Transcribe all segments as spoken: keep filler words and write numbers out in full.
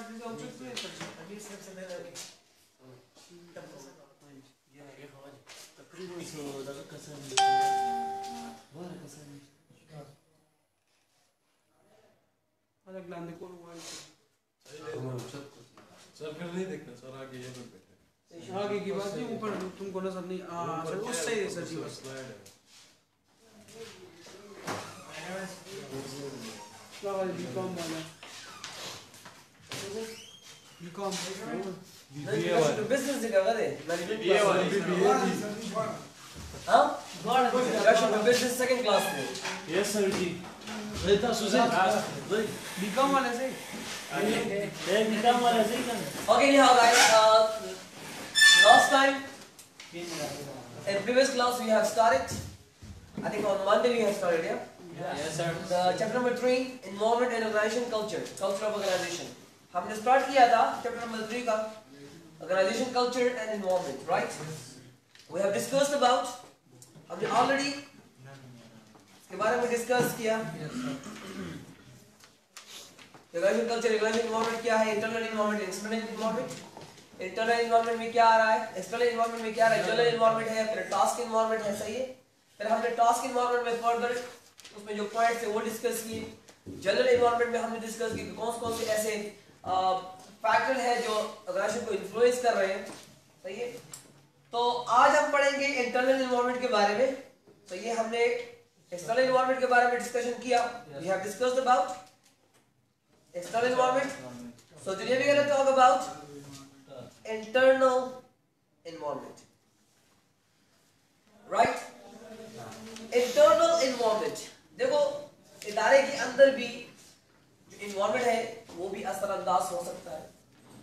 Sir फिर नहीं देखना सर, आगे ये पे बैठे, आगे की बात नहीं, ऊपर तुमको नजर नहीं आ सर, उस सही है सर जी बस क्या वाले बीकॉम वाला बीकॉम बीबीए वाला बिजनेस दिखावा दे बीबीए वाला बीबीए हां god Russian business second class में यस सर जी रहता सुजन बीकॉम वाले से ये बीकॉम वाले से ही okay anyhow guys uh, last time in previous class we have started, I think on Monday we have started, yeah? Yes sir. The chapter number three, environment and organization culture, culture of organization. हमने start किया था chapter number three का organization culture and environment, right? We have discussed about, हमने already इसके बारे में discuss किया. Organization culture, organization environment क्या है? Internal environment, external environment. Internal environment में क्या आ रहा है? External environment में क्या आ रहा है? General environment है, फिर task environment है, सही है? फिर हमने task environment में further उसमें जो पॉइंट्स थे वो डिस्कस किए. जनरल एनवायरनमेंट में हमने डिस्कस किया कि कौन कौन से ऐसे फैक्टर है जो ऑर्गेनाइजेशन को इन्फ्लुएंस कर रहे हैं, सही है? तो आज हम पढ़ेंगे इंटरनल एनवायरनमेंट के बारे में. सही है, हमने एक्सटर्नल एनवायरनमेंट के बारे में डिस्कशन किया. We have discussed about external environment. So today we are going to talk about internal environment, right? Internal environment, देखो इदारे के अंदर भी जो एनवायरनमेंट है वो भी असरअंदाज हो सकता है.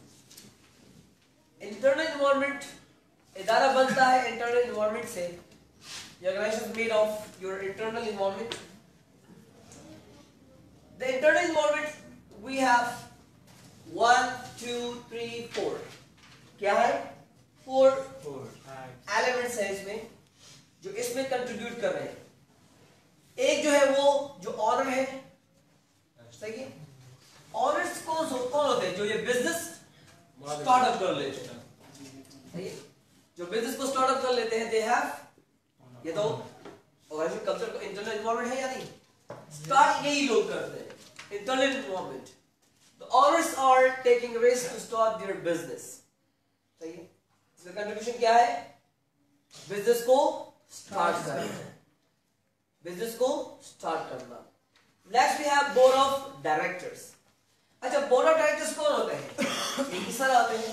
इंटरनल एनवायरनमेंट इदारा बनता है इंटरनल एनवायरनमेंट से. Your organization is made of your internal environment. The internal environment we have one, two, three, four. क्या है? Four elements है इसमें जो इसमें कंट्रीब्यूट कर रहे हैं. एक जो है वो जो ऑनर है, सही है? ऑनर्स कौन कौन होते हैं? जो ये बिजनेस स्टार्टअप कर लेते हैं, सही है? जो बिजनेस को स्टार्टअप कर लेते हैं, दे हैव, ये तो ऑर्गेनाइजेशन कल्चर का इंटरनल एनवायरनमेंट है या नहीं? स्टार्ट यही लोग करते हैं, internal environment. The owners are taking risk to start their business, सही है? इसका कंट्रीब्यूशन क्या है? बिजनेस को स्टार्ट करना, बिजनेस को स्टार्ट करना. Next we have board of directors. अच्छा, बोर्ड ऑफ डायरेक्टर्स कौन होते हैं? ये किस तरह आते हैं?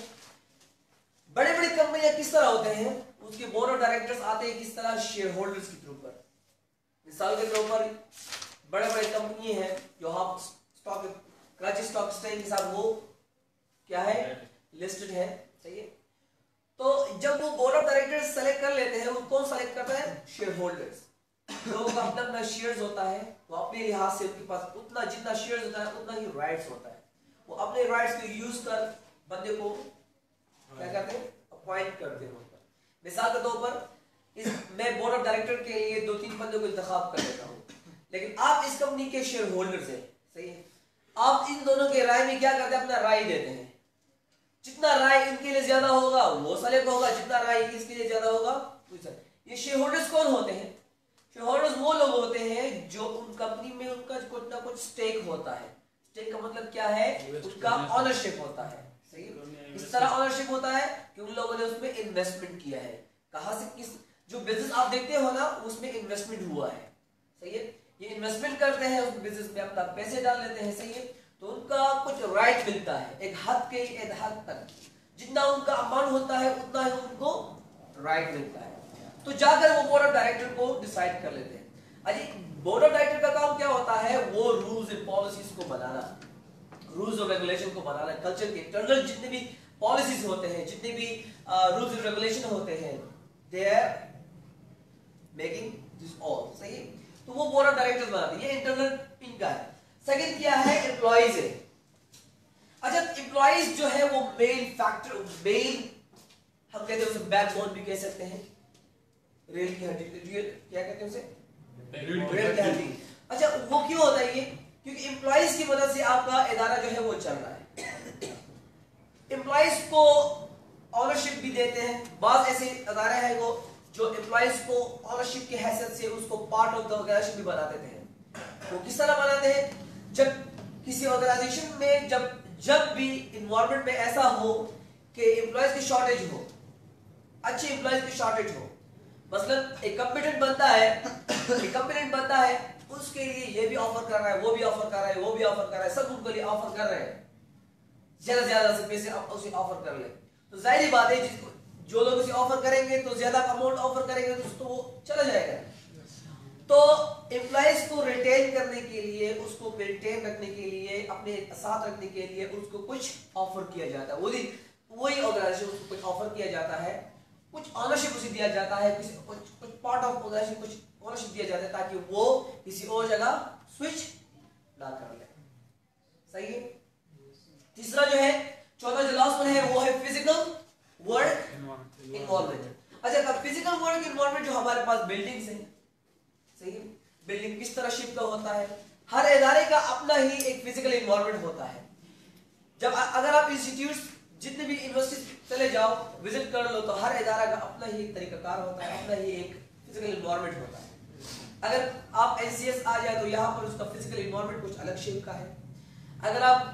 बड़े बड़े कंपनियां किस तरह होते हैं? उसके बोर्ड ऑफ डायरेक्टर्स आते हैं किस तरह? शेयर होल्डर्स के थ्रू पर. मिसाल के तौर पर बड़े बड़े कंपनी हैं जो हम स्टॉक कराची स्टॉक एक्सचेंज के साथ वो क्या है? लिस्टेड है, सही है? तो जब वो बोर्ड ऑफ डायरेक्टर्स सेलेक्ट कर लेते हैं, वो कौन सेलेक्ट करता है? Shareholders. लोगों का अपना अपना शेयर्स होता है, वो अपने लिहाज से उनके पास उतना जितना शेयर्स होता है उतना ही राइट्स होता है. वो अपने राइट्स को यूज कर बंदे को क्या करते हैं? अपॉइंट करते हैं. मिसाल के तौर पर इस मैं बोर्ड ऑफ डायरेक्टर के लिए दो तीन बंदों को इंतखाब कर लेता हूँ, लेकिन आप इस कंपनी के शेयर होल्डर्स हैं, सही है? आप इन दोनों के राय में क्या करते हैं? अपना राय देते हैं. जितना राय इनके लिए ज्यादा होगा वो सेलेक्ट होगा, जितना राय इसके लिए ज्यादा होगा वो सेलेक्ट. ये शेयर होल्डर्स कौन होते हैं? शेयर होल्डर्स वो लोग होते हैं जो उन कंपनी में उनका कुछ ना कुछ स्टेक होता है. स्टेक का मतलब क्या है? उनका ऑनरशिप होता है, सही है? इस तरह ऑनरशिप होता है कि उन लोगों ने उसमें इन्वेस्टमेंट किया है. कहां से? किस जो बिजनेस आप देखते हो ना उसमें इन्वेस्टमेंट हुआ है, सही है? ये इन्वेस्टमेंट करते हैं उस बिजनेस में, अपना पैसे डाल लेते हैं, सही है? तो उनका कुछ राइट मिलता है एक हद के एक हद तक. जितना उनका अमाउंट होता है उतना ही उनको राइट मिलता है. तो जाकर वो बोर्ड ऑफ डायरेक्टर को डिसाइड कर लेते हैं. अजी बोर्ड ऑफ डायरेक्टर का काम क्या होता है? वो रूल्स एंड पॉलिसीज को बनाना, रूल्स और रेगुलेशन को बनाना. कल्चर के इंटरनल जितने भी पॉलिसीज होते हैं, जितने भी रूल्स एंड रेगुलेशन होते हैं, they are making this all, सही है? तो वो बोर्ड ऑफ डायरेक्टर्स बनाते हैं. ये इंटरनल इनका है. सेकंड क्या है? एम्प्लॉइज है. अच्छा, एम्प्लॉइज जो है वो मेन फैक्टर, मेन हम कहते हैं उसे बैकबोन भी कह सकते हैं. रेल की हड्डी, क्या कहते हैं उसे? रेल की हड्डी. अच्छा, वो क्यों होता है ये? क्योंकि एम्प्लॉइज की मदद से आपका इदारा जो है वो चल रहा है. एम्प्लॉइज को ऑनरशिप भी देते हैं। बात ऐसे अदारे हैं वो जो एम्प्लॉइज को ऑनरशिप की हैसियत से उसको पार्ट ऑफ द ऑर्गेनाइजेशन भी बना देते हैं। वो किस तरह बनाते हैं? जब किसी ऑर्गेनाइजेशन में जब जब भी इन्वायरमेंट में ऐसा हो कि एम्प्लॉइज की शॉर्टेज हो, अच्छे एम्प्लॉइज की शॉर्टेज हो, मसलन एक कंपिटेंट बंदा है एक कंपिटेंट बंदा है उसके लिए ये भी ऑफर कर रहा है, वो भी ऑफर कर रहा है, वो भी ऑफर कर रहा है, सब उनके लिए ऑफर कर रहे हैं, ज्यादा से ज्यादा से पैसे उसे ऑफर कर ले। तो जाहिर बात है जिसको जो लोग उसे ऑफर करेंगे तो ज्यादा अमाउंट ऑफर करेंगे तो वो चला जाएगा। तो एम्प्लॉइज को रिटेन करने के लिए, उसको मेंटेन रखने के लिए, अपने साथ रखने के लिए उसको कुछ ऑफर किया जाता है। वही वही ऑर्गेनाइजेशन उसको कुछ ऑफर किया जाता है, कुछ ऑनरशिप उसे दिया जाता है, किसी कुछ कुछ पार्ट ऑफ ऑर्गेनाइजेशन कुछ ऑनरशिप दिया जाता है ताकि वो किसी और जगह स्विच ना कर ले। सही है। तीसरा जो है, चौथा जो लास्ट वन है वो है फिजिकल वर्क इन्वॉल्वमेंट। अच्छा, फिजिकल वर्क इन्वॉल्वमेंट जो हमारे पास बिल्डिंग्स हैं, सही है, बिल्डिंग किस तरह शिफ्ट होता है, हर इदारे का अपना ही एक फिजिकल इन्वॉल्वमेंट होता है। जब अगर आप इंस्टीट्यूट जितने भी यूनिवर्सिटी चले जाओ, विजिट कर लो, तो हर इदारा का अपना ही एक तरीकाकार होता है, अपना ही एक फिजिकल इन्वॉल्वमेंट होता है। अगर आप एनसीएस आ जाए तो यहाँ पर उसका फिजिकल इन्वॉल्वमेंट कुछ अलग शेप का है। अगर आप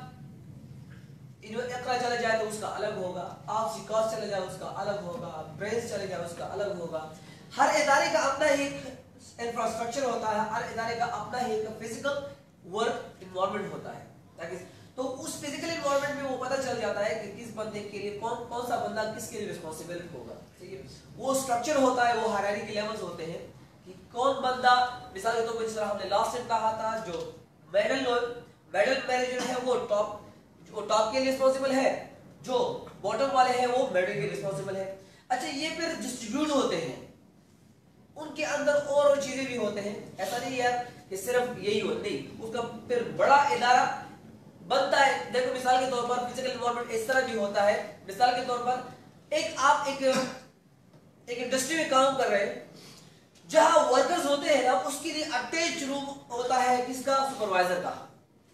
इकरा चले जाए तो उसका अलग होगा, आप सिकास चले जाए उसका अलग होगा, ब्रेंच चले जाए उसका अलग होगा। हर इदारे का अपना ही इंफ्रास्ट्रक्चर होता है, हर इदारे का अपना ही एक फिजिकल वर्क इन्वॉल्वमेंट होता है, ताकि तो उस फिजिकल इन्वॉल्वमेंट में वो पता चल जाता है कि किस बंदे के लिए कौन कौन सा बंदा किसके लिए रिस्पॉन्सिबल होगा। ठीक है, वो स्ट्रक्चर होता है, वो हायरार्की के लेवल्स होते हैं कि कौन बंदा, मिसाल के तौर पर जिस तरह हमने लास्ट टाइम कहा था, जो मेडल मेडल मैनेजर है वो टॉप वो टॉप के लिए रिस्पॉन्सिबल है, जो बॉटम वाले हैं वो मेडल के रिस्पॉन्सिबल है। अच्छा, ये फिर डिस्ट्रीब्यूट होते हैं, उनके अंदर और और चीजें भी होते हैं। ऐसा नहीं यार कि सिर्फ यही हो, नहीं, उसका फिर बड़ा इदारा बनता है। देखो मिसाल के तौर पर फिजिकल इन्वॉल्वमेंट इस तरह भी होता है, मिसाल के तौर पर एक आप एक एक इंडस्ट्री में काम कर रहे हैं, जहां वर्कर्स होते हैं ना, उसके लिए अटैच रूम होता है किसका? सुपरवाइजर का।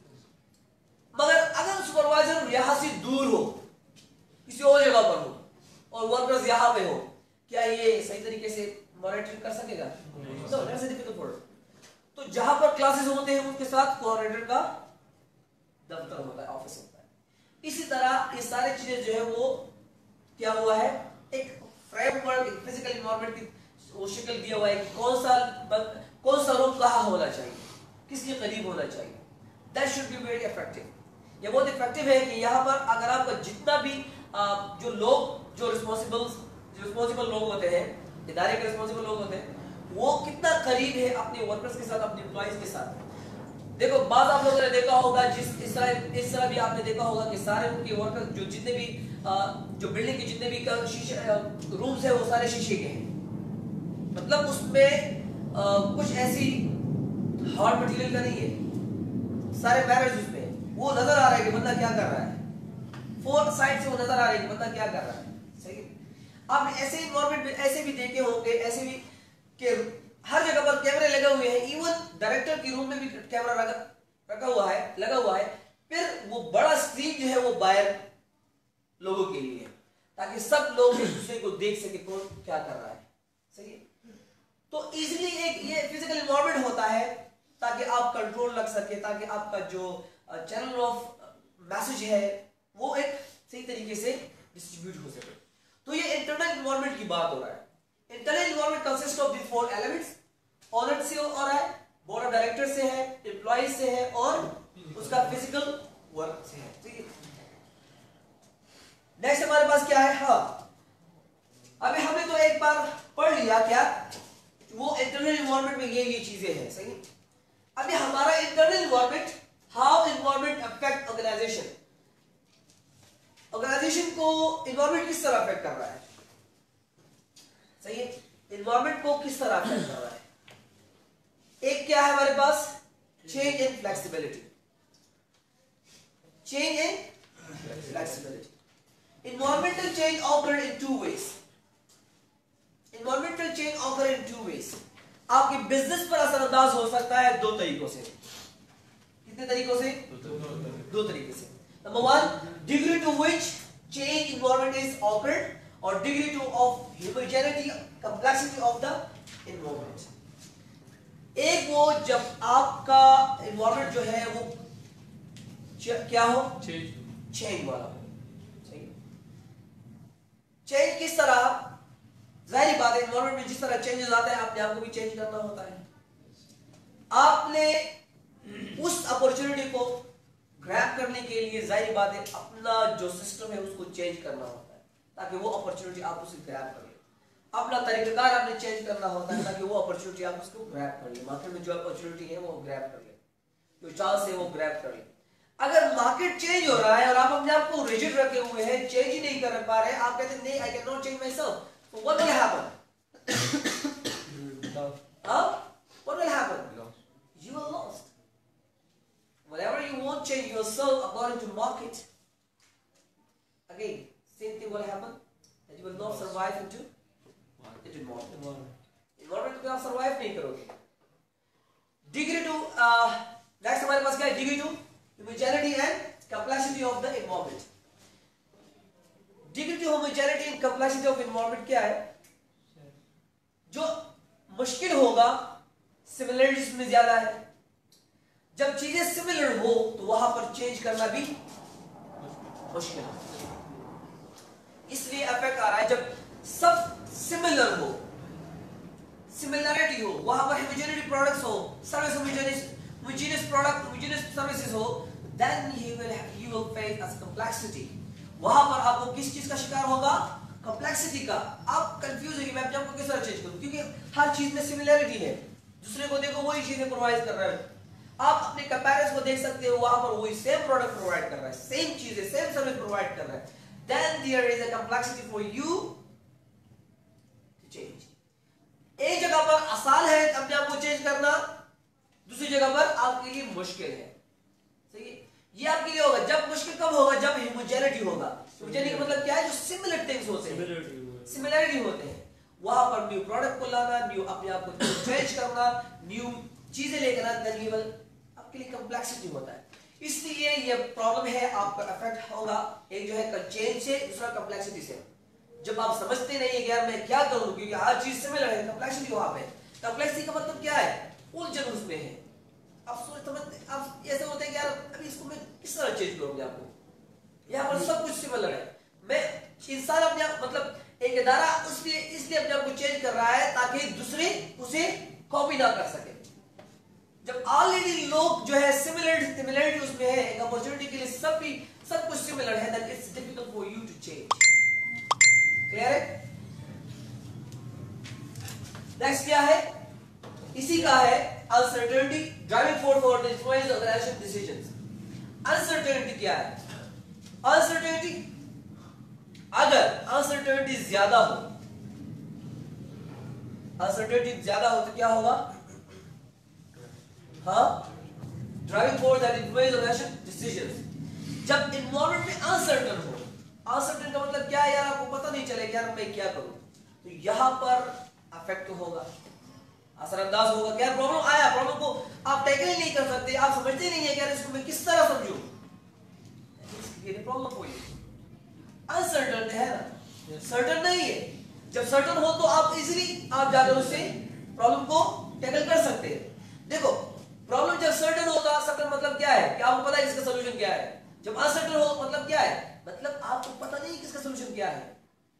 मगर अगर सुपरवाइजर यहां से दूर हो, किसी और जगह पर हो, और वर्कर्स यहां पे हो, क्या ये सही तरीके से मॉनिटरिंग कर सकेगा? No, that's a difficult work. तो जहां पर क्लासेस होते हैं उनके साथ कोऑर्डिनेटर का दफ्तर होता है, ऑफिस होता है। इसी तरह ये सारी चीजें जो है वो क्या हुआ है, एक फ्रेमवर्क, एक फिजिकल इन्वायरमेंट की वो शक्ल दिया हुआ है कि कौन सा कौन सा रूम कहाँ होना चाहिए, किसके करीब होना चाहिए। That should be very effective. ये बहुत इफेक्टिव है कि यहाँ पर अगर आपका जितना भी आ, जो लोग जो रिस्पॉन्सिबल जो रिस्पॉन्सिबल लोग होते हैं, इदारे के रिस्पॉन्सिबल लोग होते हैं, वो कितना करीब है अपने वर्कर्स के साथ, अपने एम्प्लॉइज के साथ। देखो, बात आप लोगों ने देखा होगा, जिस इस तरह इस तरह भी आपने देखा होगा कि सारे उनके वर्कर्स जो जितने भी आ, जो बिल्डिंग के जितने भी शीशे रूम्स है वो सारे शीशे के हैं। मतलब उसमें आ, कुछ ऐसी हार्ड मटेरियल का नहीं है, सारे बैरल्स उसमें वो नजर आ रहा है कि बंदा क्या कर रहा है, फोर साइड से वो नजर आ रहा है कि बंदा क्या कर रहा है। सही है। आप ऐसे इन्वायरमेंट में ऐसे भी देखे होंगे, ऐसे भी कि हर जगह पर कैमरे लगे हुए हैं, इवन डायरेक्टर की रूम में भी कैमरा लगा रखा हुआ है लगा हुआ है फिर वो बड़ा स्क्रीन जो है वो बाहर लोगों के लिए, ताकि सब लोग एक दूसरे को देख सके कौन क्या कर रहा है। सही है। तो इजीली एक ये फिजिकल इन्वायरमेंट होता है ताकि आप कंट्रोल रख सके, ताकि आपका जो चैनल ऑफ मैसेज है वो एक सही तरीके से डिस्ट्रीब्यूट हो सके। तो ये इंटरनल इन्वायरमेंट की बात हो रहा है। Internal environment consist of this four elements. Owner से हो रहा है, बोर्ड ऑफ डायरेक्टर से है, एम्प्लॉय से है और उसका फिजिकल वर्क से है। ठीक है। नेक्स्ट हमारे पास क्या है? हाँ, अभी हमने तो एक बार पढ़ लिया क्या वो इंटरनल इन्वायरमेंट में ये ये चीजें हैं। सही। अभी हमारा internal environment, how environment affect organization, organization को इन्वायरमेंट किस तरह अफेक्ट कर रहा है। सही है। इन्वायरमेंट को किस तरह अफेक्ट कर रहा है? एक क्या है हमारे पास? Change in flexibility. Change in flexibility. Environmental change occur in two ways. Environmental change occur in two ways. आपके बिजनेस पर असरअंदाज हो सकता है दो तरीकों से। कितने तरीकों से? दो तरीके से। Number one, degree to which change environment is occurred or degree to of homogeneity complexity of the environment. एक वो जब आपका environment जो है वो क्या हो, चेंज वाला हो. सही. चेंज किस तरह, जाहिर बात है एनवायरनमेंट में जिस तरह चेंजेस आते हैं आपने आपको भी चेंज करना होता है. आपने उस अपॉर्चुनिटी को ग्रैब करने के लिए जाहिर बात है अपना जो सिस्टम है उसको चेंज करना होता है ताकि वो अपॉर्चुनिटी आप उसे ग्रैब कर ले. अपना तरीकाकार आपने चेंज करना होता है ताकि वो अपॉर्चुनिटी आप उसको ग्रैब कर ले. मार्केट में जो अपॉर्चुनिटी है वो ग्रैब कर ले, जो चांस है वो ग्रैब कर ले. अगर मार्केट चेंज हो रहा है और आप अपने आप को रिजिड रखे हुए हैं, चेंज ही नहीं कर पा रहे, आप कहते हैं नहीं I can not change myself, so what will happen? huh? What will happen? You are lost. Whatever you won't change yourself according to market, again same thing will happen, that you will not survive into into market. Environment में आप survive नहीं करोगे. Degree to uh, next हमारे पास क्या है? Degree to homogeneity and complexity of the environment. Degree to homogeneity and complexity of environment क्या है? जो मुश्किल होगा सिमिलरिटीज में ज्यादा है. जब चीजें सिमिलर हो तो वहां पर चेंज करना भी मुश्किल है. इसलिए इफेक्ट आ रहा है जब सब सिमिलर हो, सिमिलरिटी हो, वहां पर होमोजेनिटी प्रोडक्ट्स हो, service homogeneous homogeneous product, homogeneous services हो, then he will you will face as complexity. वहां पर आपको किस चीज का शिकार होगा? complexity का. आप कंफ्यूज होगी मैं आपको किस तरह चेंज करूं, क्योंकि हर चीज में सिमिलरिटी है. दूसरे को देखो वही चीजें प्रोवाइड कर रहा है, आप अपने कंपैरिजन को देख सकते हो, वहां पर वही सेम प्रोडक्ट प्रोवाइड कर रहा है, सेम चीजें सेम सर्विस प्रोवाइड कर रहा है. then there is a complexity for you to change. एक जगह पर आसान है अपने आप को चेंज करना, दूसरी जगह पर आपके लिए मुश्किल है. सही है. ये आपके लिए होगा जब मुश्किल कब होगा? जब होमोजेनिटी होगा. होमोजेनिटी का मतलब क्या है? जो सिमिलर थिंग्स होते हैं, सिमिलरिटी होते हैं, वहां पर न्यू प्रोडक्ट को लाना, न्यू अपने आप को चेंज करना, न्यू चीजें लेकर आना, देन ही विल आपके लिए कॉम्प्लेक्सिटी होता है. इसलिए ये प्रॉब्लम है, आपका इफेक्ट होगा एक जो है चेंज से, दूसरा कॉम्प्लेक्सिटी से. जब आप समझते नहीं है कि यार मैं क्या करूं क्योंकि हर चीज सिमिलर है, कॉम्प्लेक्सिटी वहां पे. कॉम्प्लेक्सिटी का मतलब क्या है? उलझन उसमें है. आप सोच समझते आप ऐसे होते हैं कि यार अभी इसको मैं किस तरह चेंज करूंगा आपको. यहाँ पर सब कुछ सिमिलर है. मैं इंसान अपने आप मतलब एक इदारा उसलिए इसलिए अपने आप को चेंज कर रहा है ताकि दूसरे उसे कॉपी ना कर सके. जब ऑलरेडी लोग जो है सिमिलर सिमिलरिटी उसमें है, एक अपॉर्चुनिटी के लिए सब भी सब कुछ सिमिलर है, then it's difficult for you to change. Clear है? नेक्स्ट क्या है? इसी का है uncertainty driving force for the influence of the action decisions. uncertainty क्या है? uncertainty अगर uncertainty ज्यादा हो, uncertainty ज्यादा हो तो क्या होगा? हाँ, driving force that influence of action decisions. जब environment में uncertain हो, uncertain का मतलब क्या है? यार आपको पता नहीं चलेगा यार मैं क्या करूं, तो यहां पर अफेक्ट होगा, असरअंदाज होगा. क्या प्रॉब्लम आया, प्रॉब्लम को आप टैकल ही नहीं कर सकते, आप समझते नहीं है कि यार इसको मैं किस तरह समझूं. ये प्रॉब्लम कोई अनसर्टन है ना, सर्टन नहीं है. जब सर्टन हो तो आप इजीली आप जाकर उससे प्रॉब्लम को टैकल कर सकते हैं. देखो प्रॉब्लम जब सर्टन होगा, सर्टन मतलब क्या है कि आपको पता है इसका सॉल्यूशन क्या है. जब अनसर्टन हो मतलब क्या है? मतलब आपको पता नहीं किसका सॉल्यूशन क्या है.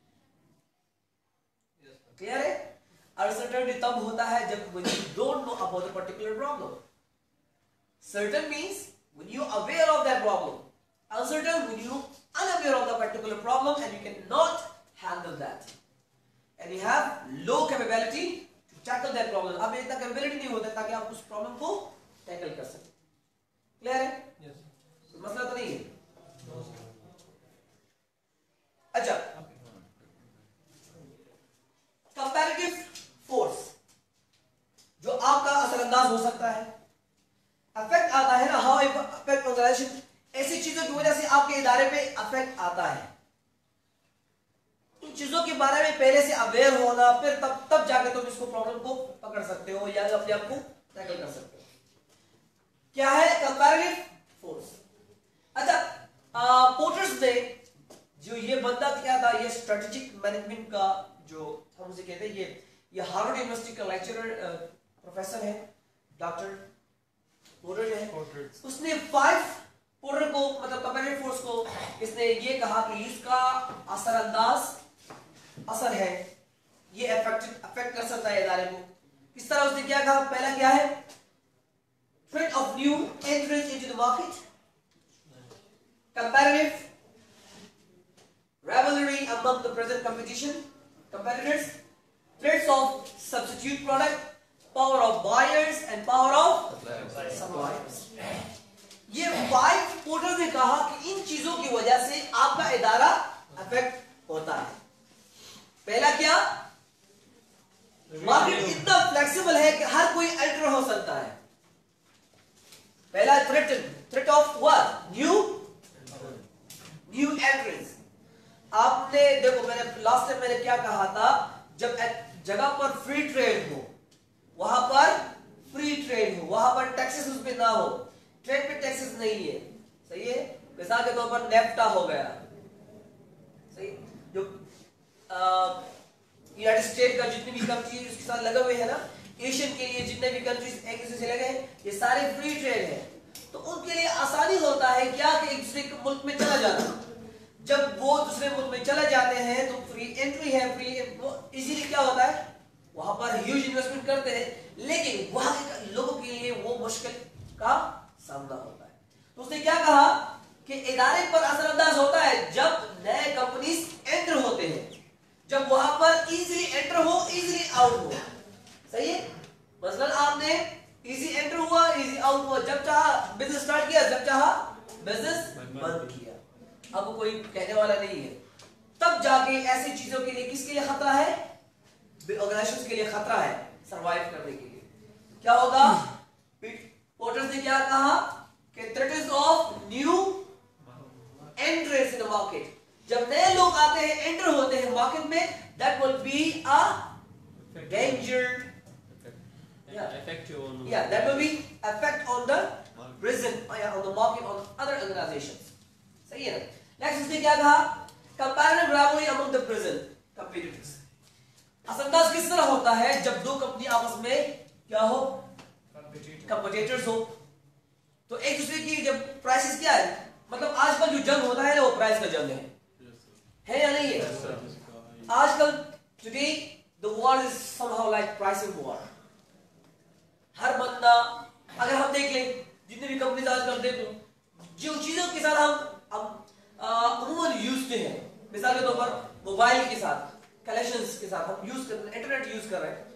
क्लियर है? Uncertainty तब होता है जब when you don't know about a particular problem. Certain means when you are aware of that problem. Uncertain when you are unaware of the particular problem and you cannot handle that. And you have low capability to tackle that problem. अब इतना capability नहीं होता ताकि आप उस problem को tackle कर सकें. Clear है? Yes. तो मसला तो नहीं है. अच्छा. Comparative फोर्स जो आपका असरअंदाज हो सकता है. अफेक्ट आता है ना, हाउ अफेक्ट ऑर्गेनाइजेशन, ऐसी चीजों की वजह से आपके इदारे पे अफेक्ट आता है. इन चीजों के बारे में पहले से अवेयर होना, फिर तब तब जाके तुम इसको प्रॉब्लम को पकड़ सकते हो या अपने आप को टैकल कर सकते हो. क्या है कंपैरेटिव फोर्स? अच्छा, पोर्टर्स ने जो ये बंदा क्या था, ये स्ट्रेटेजिक मैनेजमेंट का जो हम उसे कहते हैं, ये ये हार्वर्ड यूनिवर्सिटी का लेक्चरर प्रोफेसर है, डॉक्टर पोर्टर है। उसने फाइव पोर्टर को मतलब कंपैरेटिव फोर्स को इसने ये कहा कि इसका असरअंदाज असर है, ये अफेक्ट अफेक्ट कर सकता है इदारे को। इस तरह उसने क्या कहा, पहला क्या है, threat of new entrants into the market, comparative rivalry among the present competition competitors, threats of substitute product, power of buyers and power of suppliers. ये फाइव पोर्टर ने कहा कि इन चीजों की वजह से आपका इदारा अफेक्ट होता है। पहला क्या, मार्केट इतना फ्लेक्सिबल है कि हर कोई एंटर हो सकता है। पहला threat threat of what, new new entrance. आपने देखो, मैंने लास्ट टाइम मैंने क्या कहा था, जब जगह पर फ्री ट्रेड हो, वहां पर फ्री ट्रेड हो, वहां पर टैक्सेस उस पे ना हो, ट्रेड पे टैक्सेस नहीं है, सही है। मिसाल के तौर पर नेफ्टा हो गया, सही, जो यूनाइटेड स्टेट का जितनी भी कंट्री उसके साथ लगे हुए हैं ना, एशियन के लिए जितने भी कंट्रीज एक दूसरे से लगे हैं, ये सारे फ्री ट्रेड है, तो उनके लिए आसानी होता है क्या कि एक दूसरे के मुल्क में चला जाना। जब वो दूसरे मुल्क में चले जाते हैं तो फ्री एंट्री है, फ्री इजीली क्या होता है, वहां पर ह्यूज इन्वेस्टमेंट करते हैं, लेकिन वहां के लोगों के लिए वो मुश्किल का सामना होता है। तो उसने क्या कहा कि इदारे पर असरअंदाज होता है जब नए कंपनीज एंटर होते हैं, जब वहां पर इजीली एंटर हो, इजीली आउट हो, सही है। मसलन आपने इजी एंटर हुआ, इजी आउट हुआ, जब चाहा बिजनेस स्टार्ट किया, जब चाहा बिजनेस बंद किया, अब कोई कहने वाला नहीं है। तब जाके ऐसी चीजों के लिए किसके लिए खतरा है, ऑर्गेनाइजेशंस के लिए खतरा है सरवाइव करने के लिए। क्या होगा, पोर्टर्स ने क्या कहा कि threats of new entrance in the market, जब नए लोग आते हैं, एंटर होते हैं मार्केट में, that will be a danger, yeah, effect on yeah, that will be effect on the present, yeah, on the market, on other organizations, सही है ना। नेक्स्ट उसने क्या कहा, comparative rivalry among the present competitors। असरअंदाज किस तरह होता है, जब दो कंपनी आपस में क्या हो, कंपटीटर्स हो, तो एक दूसरे की जब प्राइसेस क्या है, मतलब आजकल जो जंग होता है ना, वो प्राइस का जंग है, है या नहीं है। आजकल today the war is somehow like pricing war। हर बंदा, अगर हम देख लें जितने भी कंपनीज आजकल देख लो, जो चीजों के साथ हम हम अमूमन यूज हैं, मिसाल के तौर पर मोबाइल के साथ, कलेक्शंस के साथ हम यूज कर रहे हैं, इंटरनेट यूज कर रहे हैं।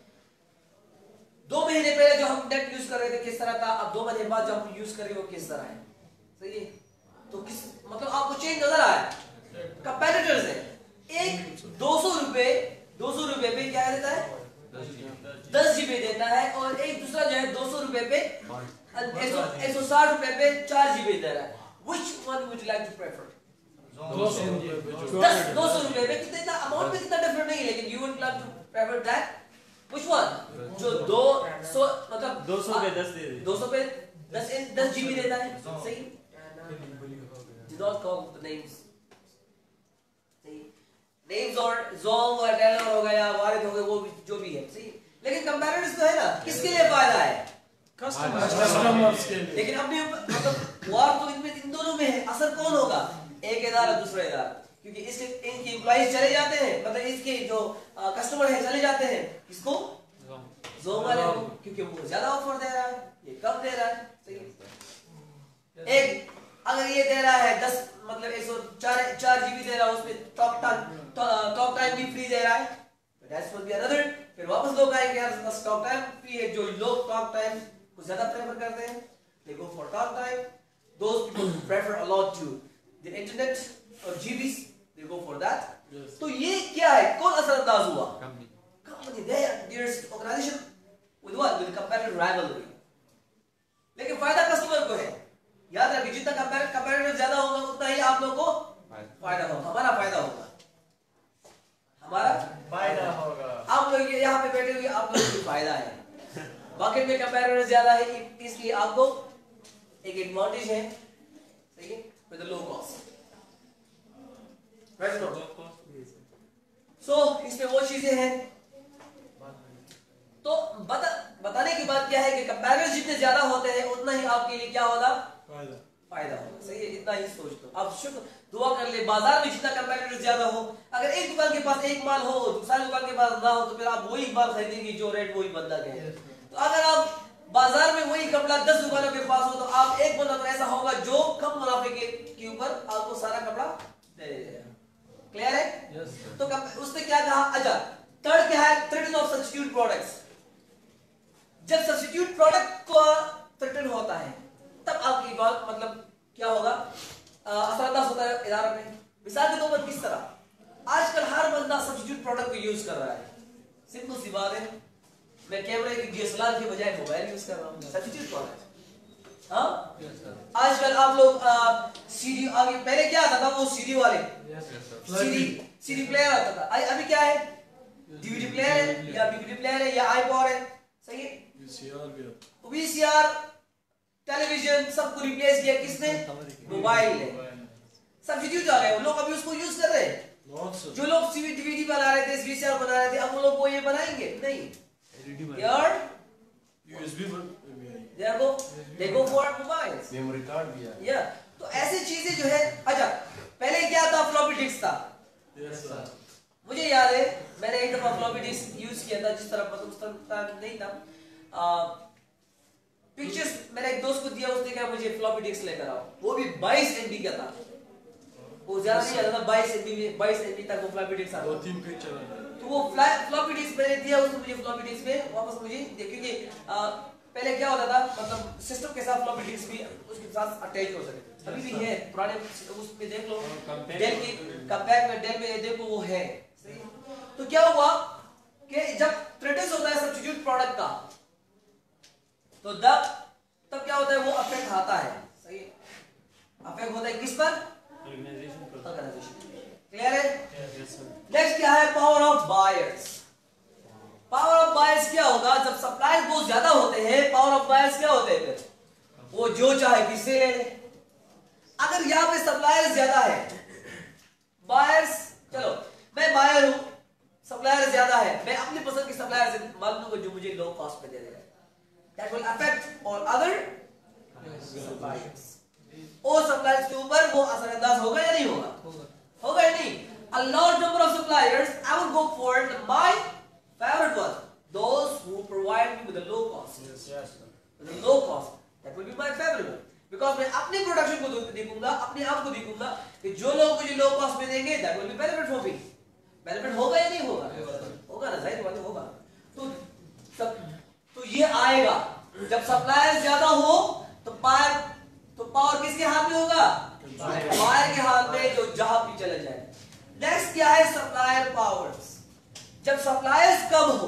दो महीने पहले जो हम नेट यूज कर रहे थे किस तरह था, अब दो महीने बाद जो हम यूज कर रहे हो किस तरह है, सही है। तो किस मतलब आपको चेंज नजर आया, कंपेटिटर्स है, एक दो सौ रुपए दो सौ रुपए पे क्या देता है, दस जीबी देता है, और एक दूसरा जो है दो सौ रुपए पे एक सौ साठ रुपए पे चार जीबी दे रहा है। Which one would you like to prefer? दो सौ रुपए दस दो सौ रुपए पे कितना अमाउंट में कितना डिफरेंट नहीं है, लेकिन you would like to prefer that which one? जो दो सौ मतलब दो सौ पे दस दे दे, दो सौ पे दस दस जीबी देता है, सही। Do not call the names, names और जोंग और टेलर हो गया, वारिद हो गए, वो भी जो भी है, सही। लेकिन कंपैरिजन तो है ना, किसके लिए फायदा है, कस्टमर्स के लिए। लेकिन अपने मतलब वार तो इनमें इन दोनों में है, असर कौन होगा, एक इदारा दूसरा इदारा, क्योंकि इसके इनके एम्प्लॉइज चले जाते हैं, मतलब इसके जो कस्टमर है चले जाते हैं, किसको, जोंग वाले को, क्योंकि वो ज्यादा ऑफर दे रहा है, ये कम दे रहा है, सही। एक अगर ये दे रहा है दस मतलब एक सौ चार चार जीबी दे रहा है, उसमें टॉक टाइम टॉक टाइम भी फ्री दे रहा है, दैट्स विल बी अनदर। फिर वापस लोग आएंगे यार बस टॉक टाइम फ्री है, जो लोग टॉक टाइम को ज्यादा प्रेफर करते हैं, they go for talk time. Those people prefer a lot to the internet और GBs, they go for that. तो ये क्या है, कौन असरअंदाज हुआ, company, there is organization with what, with comparative rivalry. लेकिन फायदा कस्टमर को है, याद रखिए, जितना कंपैरेटिव ज्यादा होगा उतना ही आप लोगों को फायदा होगा, हमारा फायदा होगा, हमारा फायदा होगा। आप लोग यहाँ पे बैठे हुए, आप लोगों को फायदा है। मार्केट में कंपैरेटिव ज्यादा है, इसलिए आपको एक एडवांटेज है, सही है, with low cost. Right no. So इसमें वो चीजें हैं। तो बता, बताने की बात क्या है कि कंपैरिजन जितने ज्यादा होते हैं उतना ही आपके लिए क्या होगा, फायदा फायदा होगा। सही है, इतना ही सोच लो। अब शुक्र दुआ कर ले, बाजार में जितना कंपैरिजन ज्यादा हो, अगर एक दुकान के पास एक माल हो, दूसरी दुकान के पास ना हो, तो फिर आप वही माल खरीदेंगे जो रेट वही बंदा गए। तो अगर आप बाजार में वही कपड़ा दस दुकानों के पास हो, तो आप एक बंदा तो ऐसा होगा जो कम मुनाफे के, के ऊपर आपको सारा कपड़ा दे देगा। क्लियर है? यस तो उसने क्या कहा? अच्छा, थर्ड क्या है? Threaten of substitute products. जब सब्स्टिट्यूट प्रोडक्ट को थ्रेटन होता है तब आपकी बात मतलब क्या होगा, असरअंदाज होता है इदारा में। मिसाल के तौर पर किस तरह, आजकल हर बंदा सब्स्टिट्यूट प्रोडक्ट को यूज कर रहा है। सिंपल सी बात है, मैं कैमरे की डीएसएलआर की बजाय मोबाइल यूज कर रहा हूँ, सब्स्टिट्यूट प्रोडक्ट। हाँ, आजकल आप लोग सीडी, आगे पहले क्या आता था, वो सीडी वाले सीडी सीडी प्लेयर आता था, अभी क्या है, डीवीडी प्लेयर है या बीवीडी प्लेयर है या आईपॉड है। सही है, वीसीआर भी आता, वीसीआर, टेलीविजन, सबको रिप्लेस किया किसने? मोबाइल ने। सब्स्टिट्यूट आ गए, लोग अभी उसको यूज कर रहे हैं। जो लोग सीवी डीवीडी बना रहे थे, वीसीआर बना रहे थे, अब वो लोग वो ये बनाएंगे नहीं, यार यूएसबी भी आई, they go they go for mobiles, memory card भी आई। या तो ऐसी चीजें जो है। अच्छा, पहले क्या था? फ्लॉपी डिस्क था। यस सर, मुझे याद है मैंने एक दफा फ्लॉपी डिस्क यूज किया था, जिस तरह मतलब उस तरह नहीं था। पिक्चर्स मैंने एक दोस्त को दिया, उसने कहा मुझे फ्लॉपी डिस्क लेकर आओ, वो भी बाईस एमबी का था, वो ज्यादा नहीं आता था, बाईस एमबी में बाईस एमबी तक वो फ्लॉपी डिस्क आता। दो तीन पिक्चर आ गए। तो वो फ्लॉपी डिस्क मैंने दिया उसने मुझे, फ्लॉपी डिस्क में वापस मुझे दे, क्योंकि पहले क्या होता था, मतलब सिस्टम के साथ फ्लॉपी डिस्क भी उसके साथ अटैच हो सके। अभी भी है पुराने उसमें, देख लो डेल की कंपैक्ट में, डेल में देखो वो है। तो क्या हुआ कि जब थ्रेटस होता है सब्स्टिट्यूट प्रोडक्ट का, तो तब तब क्या होता है, वो अफेक्ट आता है। सही है, अफेक्ट होता है किस पर? ऑर्गेनाइजेशन। क्लियर है? नेक्स्ट क्या है? Power of buyers. Power of buyers क्या होगा? जब सप्लायर बहुत ज्यादा होते हैं, पावर ऑफ बायर्स क्या होते हैं? फिर वो जो चाहे किससे ले ले। अगर यहाँ पे सप्लायर ज्यादा है, बायर्स, चलो मैं बायर हूं, सप्लायर ज्यादा है, मैं अपनी पसंद की सप्लायर से माल लूंगा जो मुझे लो कॉस्ट पे दे देगा। That will affect all other suppliers. और सप्लायर्स के ऊपर वो असरअंदाज होगा या नहीं होगा? होगा या नहीं? A large number of suppliers, I will go for my favorite one, those who provide me with a low cost. Yes, yes, sir. With a low cost, that will be my favorite one. Because मैं अपने production को देखूंगा, अपने आप को देखूंगा कि जो लोग मुझे लो कॉस्ट में देंगे, that will be benefit for me. Benefit होगा या नहीं होगा? होगा ना, जाहिर बात है होगा। तो सब तो ये आएगा जब सप्लायर ज्यादा हो, तो पावर तो पावर किसके हाथ में होगा? बायर के हाथ में, जो जहां भी चले जाए। नेक्स्ट क्या है? Supplier powers. जब सप्लायर्स कम हो,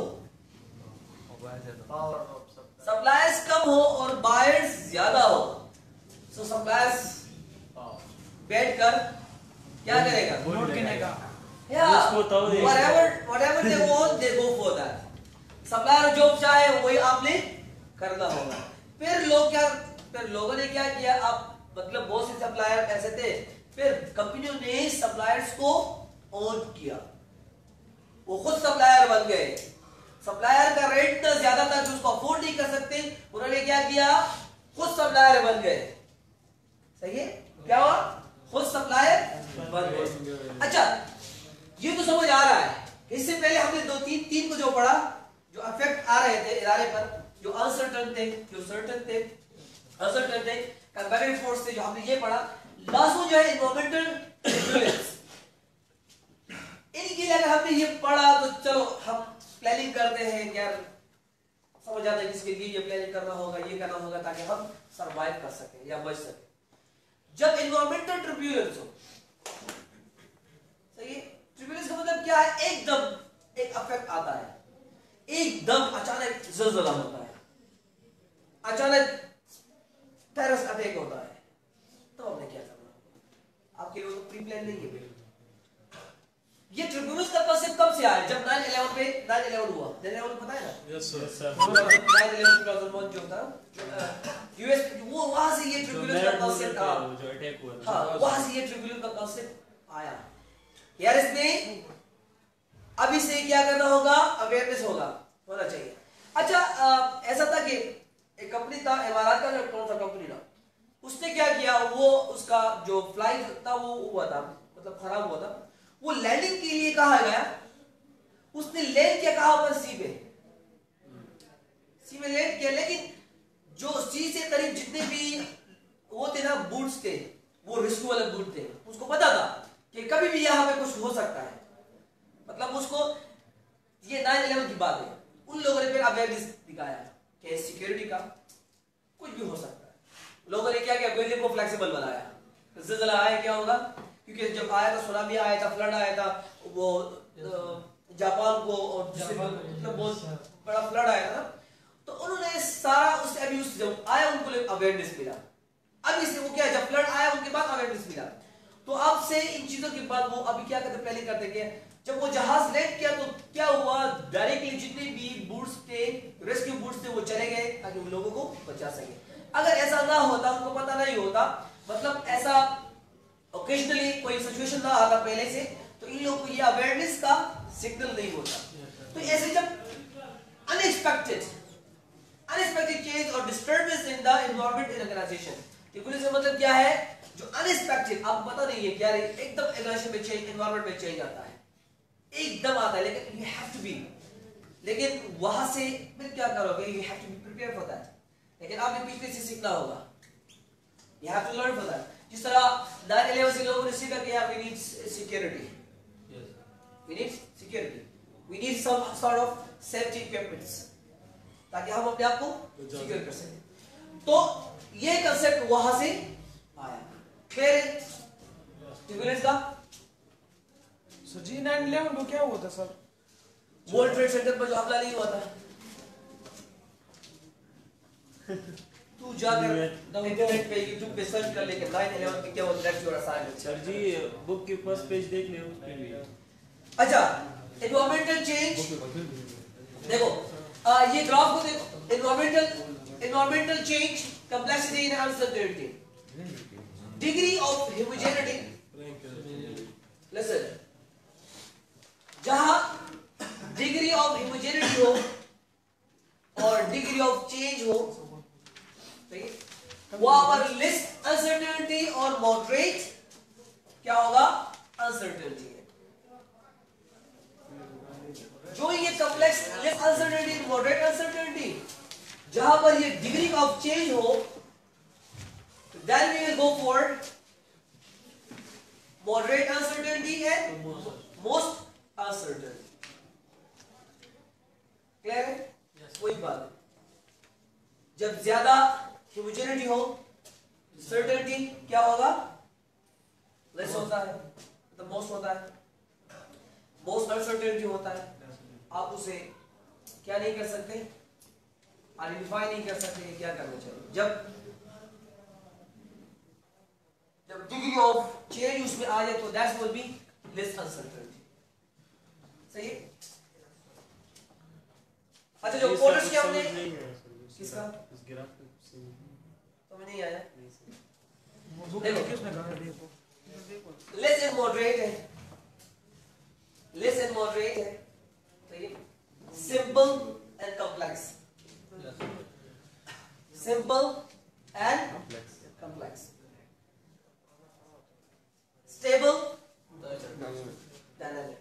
सप्लायर्स कम हो और बायर्स ज्यादा हो, सो सप्लायर्स बैठ कर क्या करेगा? नोट गिनेगा, whatever whatever they want, they go for that. Supplier जो चाहे वही आपने करना होगा। फिर लोग क्या, फिर लोगों ने क्या किया, आप मतलब बहुत से सप्लायर ऐसे थे, फिर कंपनियों ने सप्लायर्स को ओन किया, वो खुद सप्लायर बन गए। सप्लायर का रेट इतना ज्यादा था कि उसको अफोर्ड नहीं कर सकते, उन्होंने क्या किया? खुद सप्लायर बन गए। सही है, क्या हुआ? खुद सप्लायर बन गए। अच्छा, ये तो समझ आ रहा है। इससे पहले हमने दो तीन तीन को जो पढ़ा, जो इफेक्ट आ रहे थे इदारे पर, जो अनसर्टन थे, जो सर्टन थे, अनसर्टन थे, कंपैरेटिव फोर्स थे, जो हमने ये पढ़ा। लास्ट जो है एनवायरमेंटल इन्फ्लुएंस, इनके लिए अगर हमने ये पढ़ा तो चलो हम प्लानिंग करते हैं कि यार समझ आता है किसके लिए ये प्लानिंग करना होगा, ये करना होगा, ताकि हम सरवाइव कर सके या बच सके। जब एनवायरमेंटल ट्रिब्यूनल्स हो, सही है, ट्रिब्यूनल्स का मतलब क्या है? एकदम एक इफेक्ट आता है, एकदम अचानक ज़लज़ला होता है, अचानक टेररिस्ट अटैक होता है, तो हमने क्या करना? आपके लिए तो प्री प्लान नहीं है। ये ट्रिब्यूनल्स का कांसेप्ट कब से आया? जब नाइन इलेवन पे नाइन इलेवन हुआ, नाइन इलेवन पता है ना? Yes sir, nine eleven two thousand one जो था यूएस, वो वहां से ये ट्रिब्यूनल्स का कांसेप्ट आया, जो अटैक हुआ, हां वहां से ये ट्रिब्यूनल का कांसेप्ट आया। यार इसमें अभी से क्या करना होगा, अवेयरनेस होगा होना चाहिए। अच्छा आ, ऐसा था कि एक कंपनी था इमारात का, कौन सा कंपनी था, उसने क्या किया, वो उसका जो फ्लाइट था वो हुआ था, मतलब खराब हुआ था, वो लैंडिंग के लिए कहा गया, उसने लैंड किया कहा पर सी पे, सी में लैंड किया, लेकिन जो सी से करीब जितने भी वो थे ना बूट्स थे, वो रिस्क वाले बूट थे, उसको पता था कि कभी भी यहाँ पे कुछ हो सकता है, मतलब उसको ये नाइन इलेवन की बात है, उन लोगों ने फिर अवेयरनेस दिखाया कि सिक्योरिटी का कुछ भी हो सकता है। लोगों ने क्या किया, बिल्डिंग को फ्लेक्सिबल बनाया, ज़िलज़ला आया क्या होगा, क्योंकि जब आया था सुनामी आया था, फ्लड आया था, वो जापान को और मतलब बहुत बड़ा फ्लड आया था, तो उन्होंने सारा उससे अभी उस जब आया उनको अवेयरनेस मिला, अभी से वो क्या जब फ्लड आया उनके बाद अवेयरनेस मिला, तो अब से इन चीजों के बाद वो अभी क्या करते पहले करते क्या, जब वो जहाज लैंड किया तो क्या हुआ, डायरेक्टली जितने भी बूट्स थे, रेस्क्यू बूट्स थे, वो चले गए ताकि उन लोगों को बचा सके। अगर ऐसा ना होता, उनको पता नहीं होता, मतलब ऐसा ओकेजनली कोई सिचुएशन ना आता पहले से, तो इन लोगों को ये अवेयरनेस का सिग्नल नहीं होता। तो ऐसे जब अनएक्सपेक्टेड अनएक्सपेक्टेड चेंज और disturbance in the environment in organization, से मतलब क्या है, जो अनएक्सपेक्टेड आपको पता नहीं है क्या, एकदम ऑर्गेनाइजेशन में चेंज, एनवायरनमेंट में चेंज आता है, एकदम आता है, लेकिन यू हैव टू बी, लेकिन वहां से फिर क्या करोगे, you have to be prepare for that, लेकिन आपने पिछले से सीखना होगा, you have to learn for that. जिस तरह नाइन इलेवन से लोगों ने सीखा कि यार we need security, we need security, we need some sort of safety equipments, ताकि हम अपने आप को सिक्योर कर सकें। तो ये कंसेप्ट वहां से आया। फिर ट्यूबुलेंस का सर जी नाइन इलेवन को क्या हुआ था सर? वर्ल्ड ट्रेड सेंटर पर जो हमला नहीं हुआ था, तू जाकर इंटरनेट पे यूट्यूब पे सर्च कर लेके नाइन इलेवन पे क्या हुआ, that's your assignment. Sir ji book के फर्स्ट पेज देख ले उसमें भी। अच्छा एनवायरमेंटल चेंज देखो, आ, ये ग्राफ को देखो, environmental environmental change, complexity and uncertainty, degree of homogeneity, listen, जहां डिग्री ऑफ होमोजेनिटी हो और डिग्री ऑफ चेंज हो, सही, वहां पर लेस अनसर्टेनिटी और मॉडरेट क्या होगा, अनसर्टेनिटी है। जो ये complex less uncertainty, moderate uncertainty, जहां पर ये डिग्री ऑफ चेंज हो, then we will go for moderate uncertainty and most uncertain. Clear है? कोई बात नहीं, जब ज्यादा होमोजेनिटी हो, सर्टेनिटी क्या होगा, लेस होता है, तो मोस्ट होता है, मोस्ट अनसर्टेनिटी होता है, आप उसे क्या नहीं कर सकते, आइडेंटिफाई नहीं कर सकते क्या करना चाहिए। जब जब डिग्री ऑफ चेंज उसमें आ जाए तो that's will be less uncertainty, सही है। अच्छा जो पोलर्स की हमने किसका इस ग्राफ पे तो में नहीं आया, देखो किसने कहा, देखो लेस एंड मॉडरेट है, लेस एंड मॉडरेट है, सही है, simple and complex, simple and complex, stable, dynamic.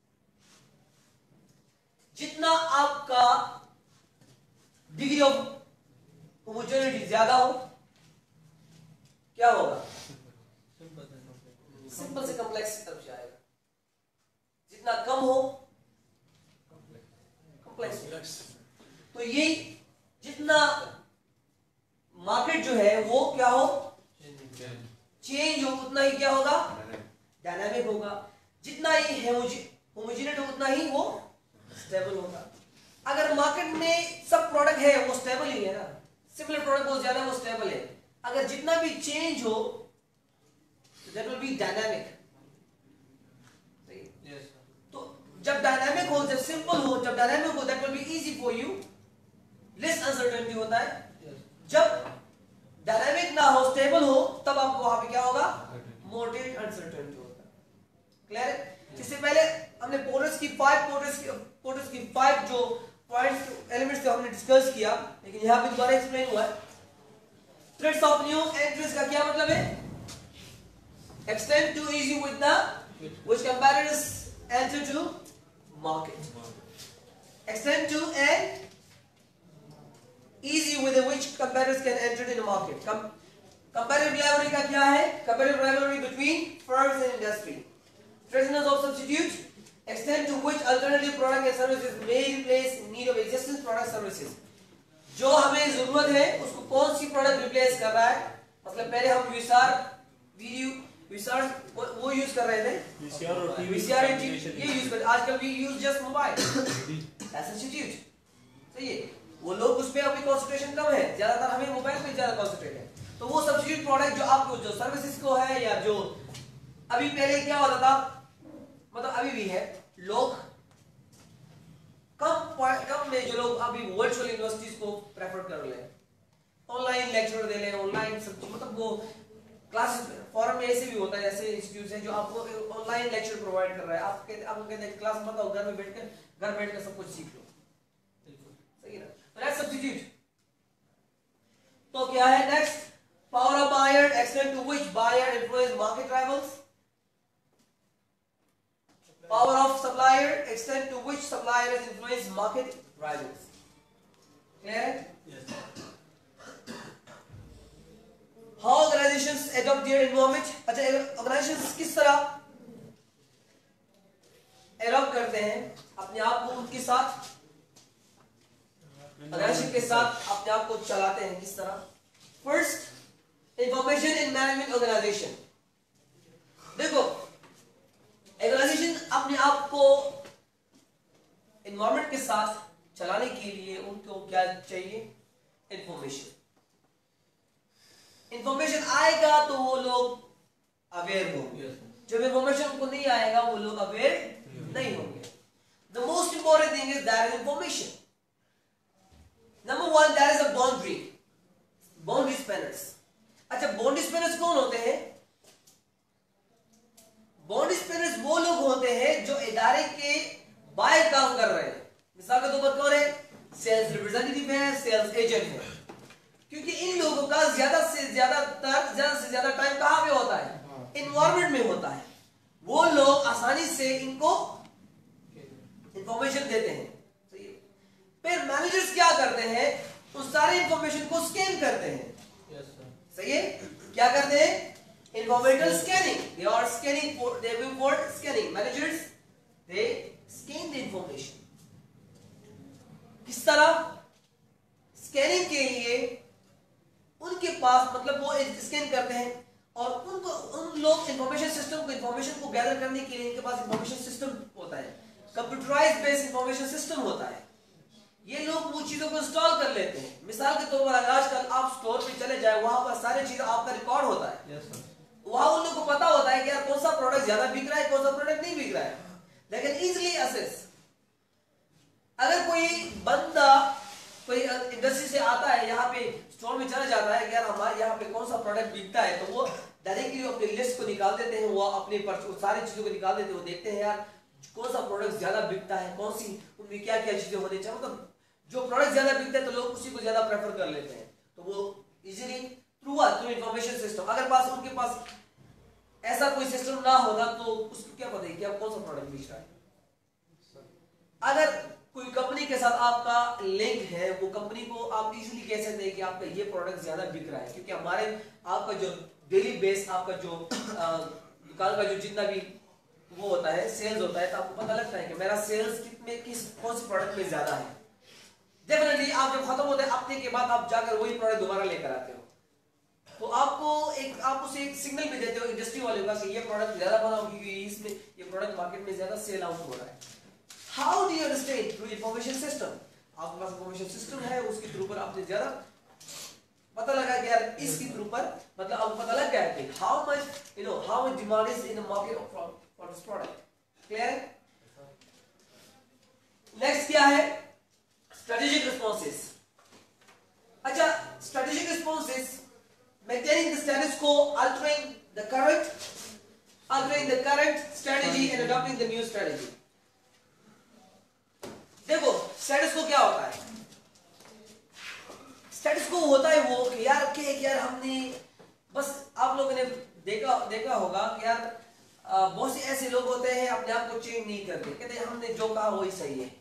जितना आपका डिग्री ऑफ होमोजेनिटी ज्यादा हो, क्या होगा, सिंपल से कॉम्प्लेक्स की तरफ जाएगा, जितना कम हो कॉम्प्लेक्स। तो यही जितना मार्केट जो है वो क्या हो, चेंज हो, उतना ही क्या होगा, डायनामिक होगा, जितना ही होमोजेनिटी हो उतना ही वो स्टेबल होगा। अगर मार्केट में सब प्रोडक्ट है वो स्टेबल ही है ना, सिमिलर प्रोडक्ट बहुत ज्यादा वो स्टेबल है, अगर जितना भी चेंज हो दैट विल बी डायनामिक। तो जब डायनामिक हो, जब सिंपल हो, जब डायनामिक हो that will be easy for you, less uncertainty होता है। जब डायनामिक ना हो, स्टेबल हो, तब आपको वहां पे क्या होगा, मॉडरेट अनसर्टेनिटी होता है। क्लियर है? इससे पहले हमने पोर्टर्स की फाइव पोर्टर्स की पोर्टर्स की फाइव जो पॉइंट्स एलिमेंट्स थे हमने डिस्कस किया, लेकिन यहाँ पे दोबारा एक्सप्लेन हुआ है। थ्रेड्स ऑफ न्यू एंट्रीज का क्या मतलब है? Extend too easy with the which competitors enter to market. Extend to and easy with the which competitors can enter in the market. Com competitive rivalry का क्या है? Competitive rivalry between firms and industry. Threateners of substitute. Extend to which alternative product and services may replace in need of existing product services. जो हमें जरूरत है उसको कौन सी product replace कर रहा है? मतलब पहले हम विसार वीडियो विसार वो यूज कर रहे थे, वीसीआर और टीवी, वीसीआर ये यूज कर, आजकल we use just mobile as substitute. सही है, वो लोग उस पे अभी कंसंट्रेशन कम है, ज्यादातर हमें मोबाइल पे ज्यादा कंसंट्रेट है। तो वो सब्स्टिट्यूट प्रोडक्ट जो आपको जो सर्विसेज को है या जो अभी पहले क्या होता था, मतलब अभी भी है, लोग कम कम में जो लोग अभी वर्चुअल यूनिवर्सिटीज को प्रेफर कर रहे हैं, ऑनलाइन लेक्चर दे लें, ऑनलाइन सब, मतलब वो क्लासेस फॉरम में ऐसे भी होता है, ऐसे इंस्टीट्यूट्स हैं जो आपको ऑनलाइन लेक्चर प्रोवाइड कर रहा है। आप कहते आपको कहते हैं क्लास मत आओ, घर में बैठकर घर बैठकर सब कुछ सीख लो। सही है ना? तो लेट्स सब्स्टिट्यूट। तो क्या है next? Power of buyer extend to which buyer influence market rivals. Power of supplier extend to which suppliers influence market rivals. Clear? Yes. How organizations adopt their environment? अच्छा, organizations किस तरह adopt करते हैं अपने आप को उनके साथ, organization के साथ अपने आप को चलाते हैं किस तरह? First, information and management organization. देखो, ऑर्गेनाइजेशन अपने आप को एनवायरनमेंट के साथ चलाने के लिए उनको क्या चाहिए? इंफॉर्मेशन। इंफॉर्मेशन आएगा तो वो लोग अवेयर होंगे, जब इंफॉर्मेशन उनको नहीं आएगा वो लोग अवेयर नहीं होंगे। The most important thing is that information. Number one, that is a boundary, boundary spanners. अच्छा, बाउंड्री स्पैनर्स कौन होते हैं? बाउंड्री स्पैनर्स वो लोग होते हैं जो इदारे के बाहर काम कर रहे हैं। मिसाल के तौर पर कौन है? सेल्स रिप्रेजेंटेटिव है, सेल्स एजेंट है, क्योंकि इन लोगों का ज्यादा से ज्यादातर ज्यादा से ज्यादा टाइम कहां पे होता है? एनवायरनमेंट में होता है। वो लोग आसानी से इनको इंफॉर्मेशन देते हैं। सही है? फिर मैनेजर्स क्या करते हैं? उस सारे इंफॉर्मेशन को स्कैन करते हैं। सही है? क्या करते हैं? Environmental scanning. They are scanning for, they are going for scanning. Managers, they scan the information. किस तरह? Scanning के लिए उनके पास, मतलब वो स्कैन करते हैं और उनको उन लोग इंफॉर्मेशन सिस्टम को इंफॉर्मेशन को गैदर करने के लिए इनके पास इंफॉर्मेशन सिस्टम होता है, कंप्यूटराइज्ड बेस्ड इंफॉर्मेशन सिस्टम होता है। ये लोग वो चीजों को इंस्टॉल कर लेते हैं। मिसाल के तौर पर आजकल आप स्टोर पे चले जाए, वहां पर सारी चीजें आपका रिकॉर्ड होता है। yes, वहां उन लोगों को पता होता है कि यार कौन सा प्रोडक्ट ज्यादा बिक रहा है, कौन सा प्रोडक्ट नहीं बिक रहा है। लेकिन इजीली असेस, अगर कोई बंदा कोई इंडस्ट्री से आता है, यहाँ पे स्टोर में चला जाता है कि यार हमारे यहाँ पे कौन सा प्रोडक्ट बिकता है, तो वो डायरेक्टली अपने लिस्ट को निकाल देते हैं, वो अपने सारी चीजों को निकाल देते हैं, वो देखते हैं यार कौन सा प्रोडक्ट ज्यादा बिकता है, कौन सी उनमें क्या क्या चीजें होनी चाहिए। मतलब जो प्रोडक्ट ज्यादा बिकता है तो लोग उसी को ज्यादा प्रेफर कर लेते हैं। तो वो easily through through information system, अगर पास उनके पास ऐसा कोई सिस्टम ना होगा तो उसको क्या पता है कि आप कौन सा प्रोडक्ट बेच रहा है। अगर कोई कंपनी के साथ आपका लिंक है, वो कंपनी को आप इजीली कह सकते हैं कि आपका ये प्रोडक्ट ज्यादा बिक रहा है, क्योंकि हमारे आपका जो डेली बेस, आपका जो दुकान का जो जितना भी वो होता है, सेल्स होता है, तो आपको पता लगता है कि मेरा सेल्स कितने किस कौन से प्रोडक्ट में ज्यादा है। डेफिनेटली आप जब खत्म होता है हफ्ते के बाद आप जाकर वही प्रोडक्ट दोबारा लेकर आते हो, तो आपको एक आप उसे एक सिग्नल भी देते हो इंडस्ट्री वाले का कि ये प्रोडक्ट ज्यादा बनाओ क्योंकि इसमें ये प्रोडक्ट मार्केट में ज्यादा सेल आउट हो रहा है। How do you understand? Through information system. आपके पास इंफॉर्मेशन सिस्टम है, उसके थ्रू पर आपने ज्यादा पता लगा कि यार इसके थ्रू पर मतलब आपको पता लग गया कि how much you know how much demand is in the market for this product. Clear है? नेक्स्ट क्या है? Strategic responses. अच्छा, strategic responses maintaining the status quo, altering the current, altering the current strategy strategy and adopting the new strategy. देखो status quo क्या होता है? Status को होता है वो कि यार कि यार हमने बस आप लोगों ने देखा देखा होगा कि यार बहुत से ऐसे लोग होते हैं अपने आप को चेंज नहीं करते, कहते हैं हमने जो कहा वही सही है,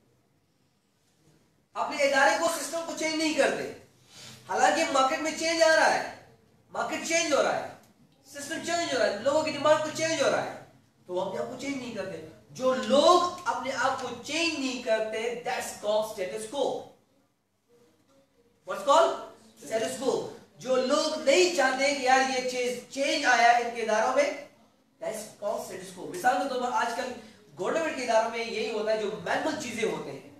अपने इदारे को सिस्टम को चेंज नहीं करते। हालांकि मार्केट में चेंज आ रहा है, मार्केट चेंज हो रहा है, सिस्टम चेंज हो रहा है, लोगों की डिमांड को चेंज हो रहा है, तो वो अपने आप को चेंज नहीं करते। जो लोग अपने आप को चेंज नहीं करते, that's called status quo. What's called status quo. जो लोग नहीं चाहते कि यार ये चीज चेंज आया इनके इदारों में, दैट्स कॉल्ड स्टेटस को। मिसाल के तौर पर आजकल गवर्नमेंट के इदारों में यही होता है, जो मैनुअल चीजें होते हैं,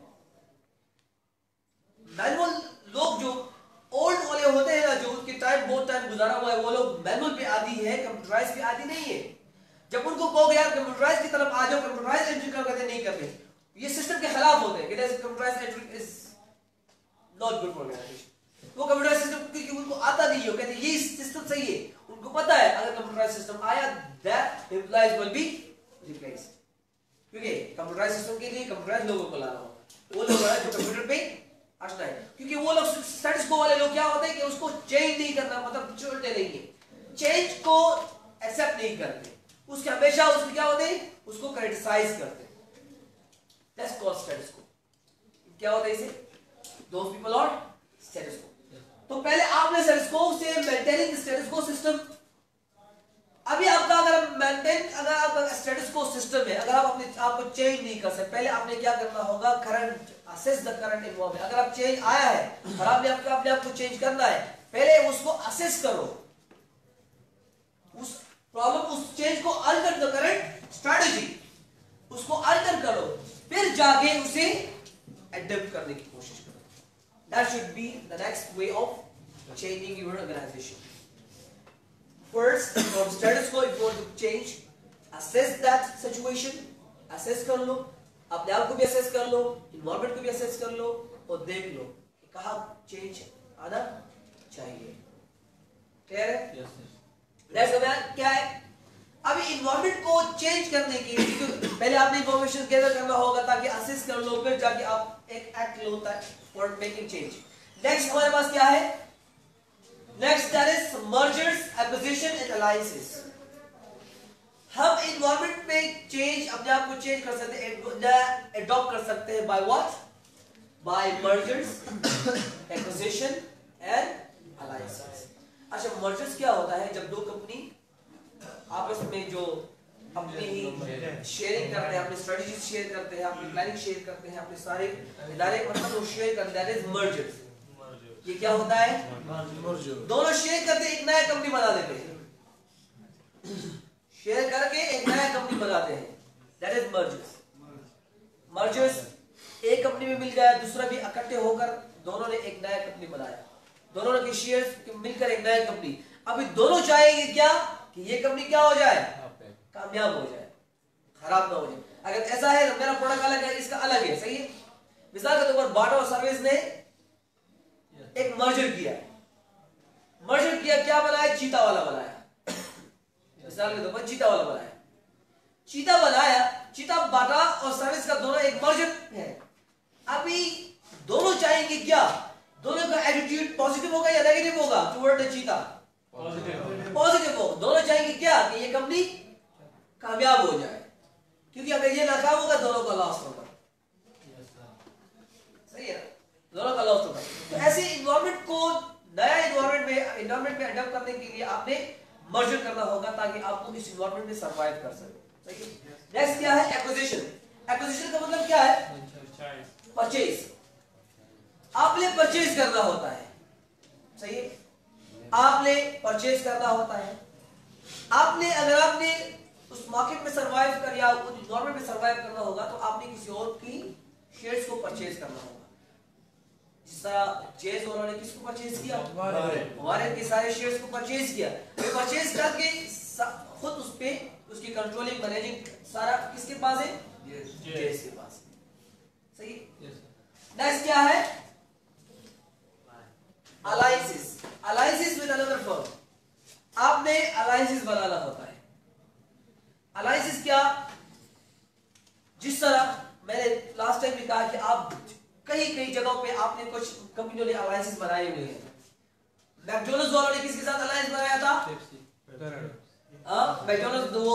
मैनुअल लोग जो ओल्ड वाले होते हैं ना, जो उनके टाइम बहुत टाइम गुजारा हुआ है, वो लोग मैनुअल पे आदी है, कंप्यूटराइज पे आदी नहीं है। जब उनको कहोगे यार कंप्यूटराइज की तरफ आ जाओ, कंप्यूटराइज एंट्री करते नहीं करते, ये सिस्टम के खिलाफ होते हैं, computerize entry is not good for organization. वो कंप्यूटराइज सिस्टम क्योंकि उनको आता नहीं है, कहते ये सिस्टम सही है, उनको पता है अगर कंप्यूटराइज सिस्टम आया that employees will be replaced, क्योंकि कंप्यूटराइज सिस्टम के लिए कंप्यूटराइज लोगों को लाना होगा, वो लोग जो कंप्यूटर पे आना है। क्योंकि वो लोग स्टेटस को वाले लोग क्या होते हैं कि उसको चेंज नहीं करना, मतलब छोड़ते नहीं है, चेंज को एक्सेप्ट नहीं करते, उसके हमेशा उसमें क्या होते हैं, उसको क्रिटिसाइज करते हैं। That's called status quo. क्या होता है इसे? दोज पीपल आर स्टेटस को। तो पहले आपने स्टेटस को से मेंटेनिंग स्टेटस को सिस्टम, अभी आपका अगर मेंटेन अगर आपका स्टेटस को सिस्टम है, अगर आप अपने आप को चेंज नहीं कर सकते, पहले आपने क्या करना होगा, current assess the current environment. अगर आप चेंज आया है और आपने आपको अपने आप को चेंज करना है, पहले उसको असेस करो, उस प्रॉब्लम उस चेंज को अल्टर द करंट स्ट्रेटजी, उसको अल्टर करो, फिर जाके उसे अडॉप्ट करने की कोशिश करो। That should be the next way of changing your organization. First, from status quo, if you want to change, assess that situation, assess कर लो, अपने आप को भी assess कर लो, environment को भी assess कर लो, और देख लो कि कहाँ change आना चाहिए। Clear है? Yes, yes. Next हमें क्या है? अभी environment को change करने के लिए पहले आपने information gather करना होगा ताकि assess कर लो, फिर जाके आप एक act low for making change. Next हमारे पास क्या है? Next that is mergers, acquisition and alliances. हम environment में change अपने आप को change कर सकते हैं, adopt कर सकते हैं by what? By mergers, acquisition and alliances. अच्छा mergers क्या होता है? जब दो कंपनी आपस में जो अपनी ही शेयरिंग करते हैं, अपनी स्ट्रेटजी शेयर करते हैं, अपनी प्लानिंग शेयर करते हैं, अपने सारे इदारे मतलब शेयर करते हैं, दैट इज मर्जर्स। ये क्या होता है? दोनों शेयर करके एक नया कंपनी बना देते हैं, शेयर करके एक नया कंपनी बनाते हैं, दैट इज मर्जर्स। मर्जर्स एक कंपनी में मिल गया, दूसरा भी इकट्ठे होकर दोनों ने एक नया कंपनी बनाया, दोनों के शेयर्स मिलकर एक नया कंपनी। अभी दोनों चाहेंगे क्या कि ये कंपनी क्या हो जाए, कामयाब हो जाए, खराब ना हो जाए। अगर ऐसा है मेरा प्रोडक्ट अलग है, इसका अलग है, सही है। मिसाल के तौर पर बाटा और सर्विस ने एक मर्जर किया, मर्जर किया क्या बनाया? चीता वाला बनाया। मिसाल के तौर पर चीता वाला बनाया, चीता बनाया, चीता बाटा और सर्विस का दोनों एक मर्जर है। अभी दोनों चाहेंगे क्या, दोनों का एटीट्यूड पॉजिटिव होगा या नेगेटिव होगा toward the cheetah? Positive positive हो। दोनों चाहेंगे क्या कि ये कंपनी कामयाब हो जाए, क्योंकि अगर ये नाकाम होगा दोनों का लॉस होगा, सही है ना, दोनों का लॉस होगा। तो ऐसे इन्वायरमेंट को नया इन्वायरमेंट में इन्वायरमेंट में अडॉप्ट करने के लिए आपने मर्जर करना होगा ताकि आप इस इन्वायरमेंट में सरवाइव कर सके, सही है। नेक्स्ट क्या है? एक्विजिशन। एक्विजिशन का मतलब क्या है? परचेज। आपने परचेज करना होता है, सही है, आपने परचेज करना होता है। आपने अगर आपने उस मार्केट में सरवाइव कर या उस इन्वायरमेंट में सरवाइव करना होगा तो आपने किसी और की शेयर्स को परचेज करना होगा। जिस तरह चेज उन्होंने किसको परचेज किया? हमारे के सारे शेयर्स को परचेज किया। वे परचेज करके खुद उस पे उसकी कंट्रोलिंग मैनेजिंग सारा किसके पास है? चेज के पास, सही। नेक्स्ट क्या है? Alliances. Alliances with another firm. आपने अलायंसेस बनाना होता है। अलायंसेस क्या, जिस तरह मैंने लास्ट टाइम भी कहा कि आप कई कई जगहों पे आपने कुछ कंपनियों ने अलायंसेस बनाए हुए हैं। मैकडॉनल्ड्स वालों ने किसके साथ अलायंस बनाया था? हाँ, मैकडॉनल्ड्स वो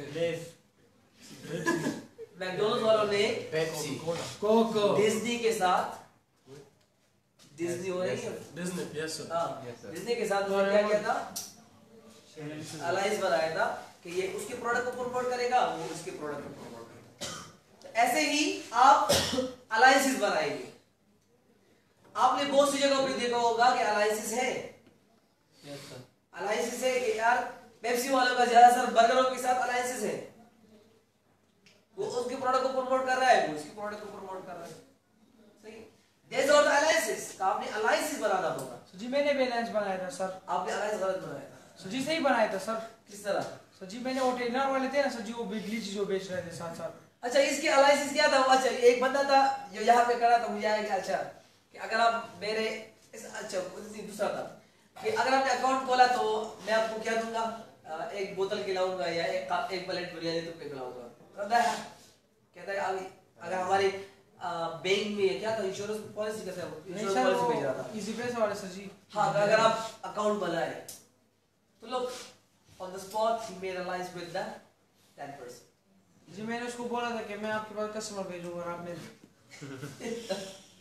मैकडॉनल्ड्स वालों ने पेप्सी, कोको, डिज्नी के साथ, डिज्नी हो रही है, डिज्नी, यस सर, हाँ, डिज्नी के साथ उन्होंने क्या किया था? अलायंस बनाया था कि ये उसके प्रोडक्ट को प्रमोट करेगा, वो उसके प्रोडक्ट को प्रमोट करेगा। तो ऐसे ही आप अलायंसेस बनाएंगे। आपने बहुत सी जगहों पे देखा होगा कि अलायंसेस है, अलायंसेस है कि यार पेप्सी वालों का ज्यादातर बर्गरों के साथ अलायंसेस है, वो उसके प्रोडक्ट को प्रमोट कर रहा है, वो उसके प्रोडक्ट को प्रमोट कर रहा है। सही, देयर आर द अलायंसेस। आपने अलायंसेस बनाना होगा। सर जी मैंने भी अलायंस बनाया था सर। आपने अलायंस गलत बनाया था। सर जी सही बनाया था सर। किस तरह? सर जी मैंने वो टेलर वाले थे ना सर जी, वो बिजली चीजों बेच रहे थे साथ साथ। अच्छा, इसके अलायंसेस क्या था? अच्छा, एक बंदा था जो यहाँ पे खड़ा था, मुझे आया कि अच्छा कि अगर आप मेरे इस अच्छा दूसरा था कि अगर आपने अकाउंट खोला तो मैं आपको क्या दूंगा, एक बोतल खिलाऊंगा या एक एक प्लेट बिरयानी तुमको खिलाऊंगा। कहता है कहता है अभी अगर हमारे बैंक में क्या था, इंश्योरेंस पॉलिसी कैसे, इंश्योरेंस पॉलिसी भेज रहा था, इजी पैसे वाले सर जी। हाँ, तो अगर आप अकाउंट बनाए तो लोग ऑन द स्पॉट ही made alliance with the ten percent. जी मैंने उसको बोला था कि मैं आपके पास कस्टमर भेजूंगा और आपने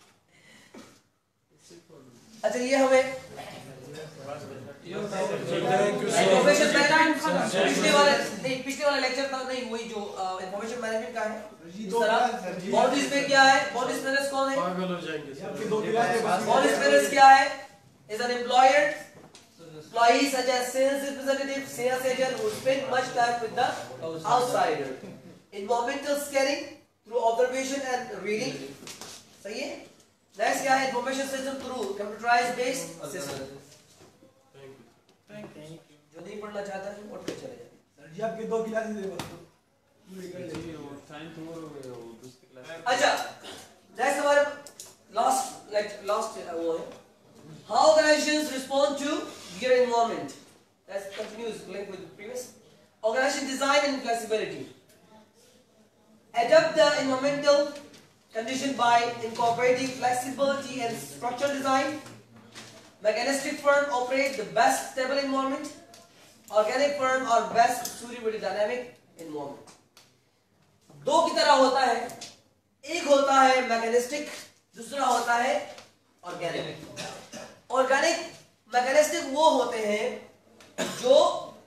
अच्छा, ये हमें thank you sir. Information management पिछले वाले नहीं पिछले वाले लेक्चर था नहीं, वही जो इंफॉर्मेशन मैनेजमेंट का है। इस तरह बाउंड्रीज में क्या है, बाउंड्री स्पेनर्स कौन है? पागल हो जाएंगे सर। बाउंड्री स्पेनर्स क्या है? Is an employer employee such as sales representative, sales agent who spend much time with the outsider. Environmental scanning through observation and reading. सही है? Next क्या है? Information system through computerized based system. Thank you. जो नहीं पढ़ना चाहता है वो उठ के चले जाते। सर जी आपके दो गिलास दे बस। अच्छा, next हमारे last like last वो है how organizations respond to their environment. That continues linked with the previous. Organization design and flexibility. Adapt the environmental condition by incorporating flexibility and structural design. Mechanistic firm operate the best stable environment. Organic firm are best suited with dynamic environment. दो की तरह होता है, एक होता है mechanistic, दूसरा होता है ऑर्गेनिक। ऑर्गेनिक मैकेनिस्टिक वो होते हैं जो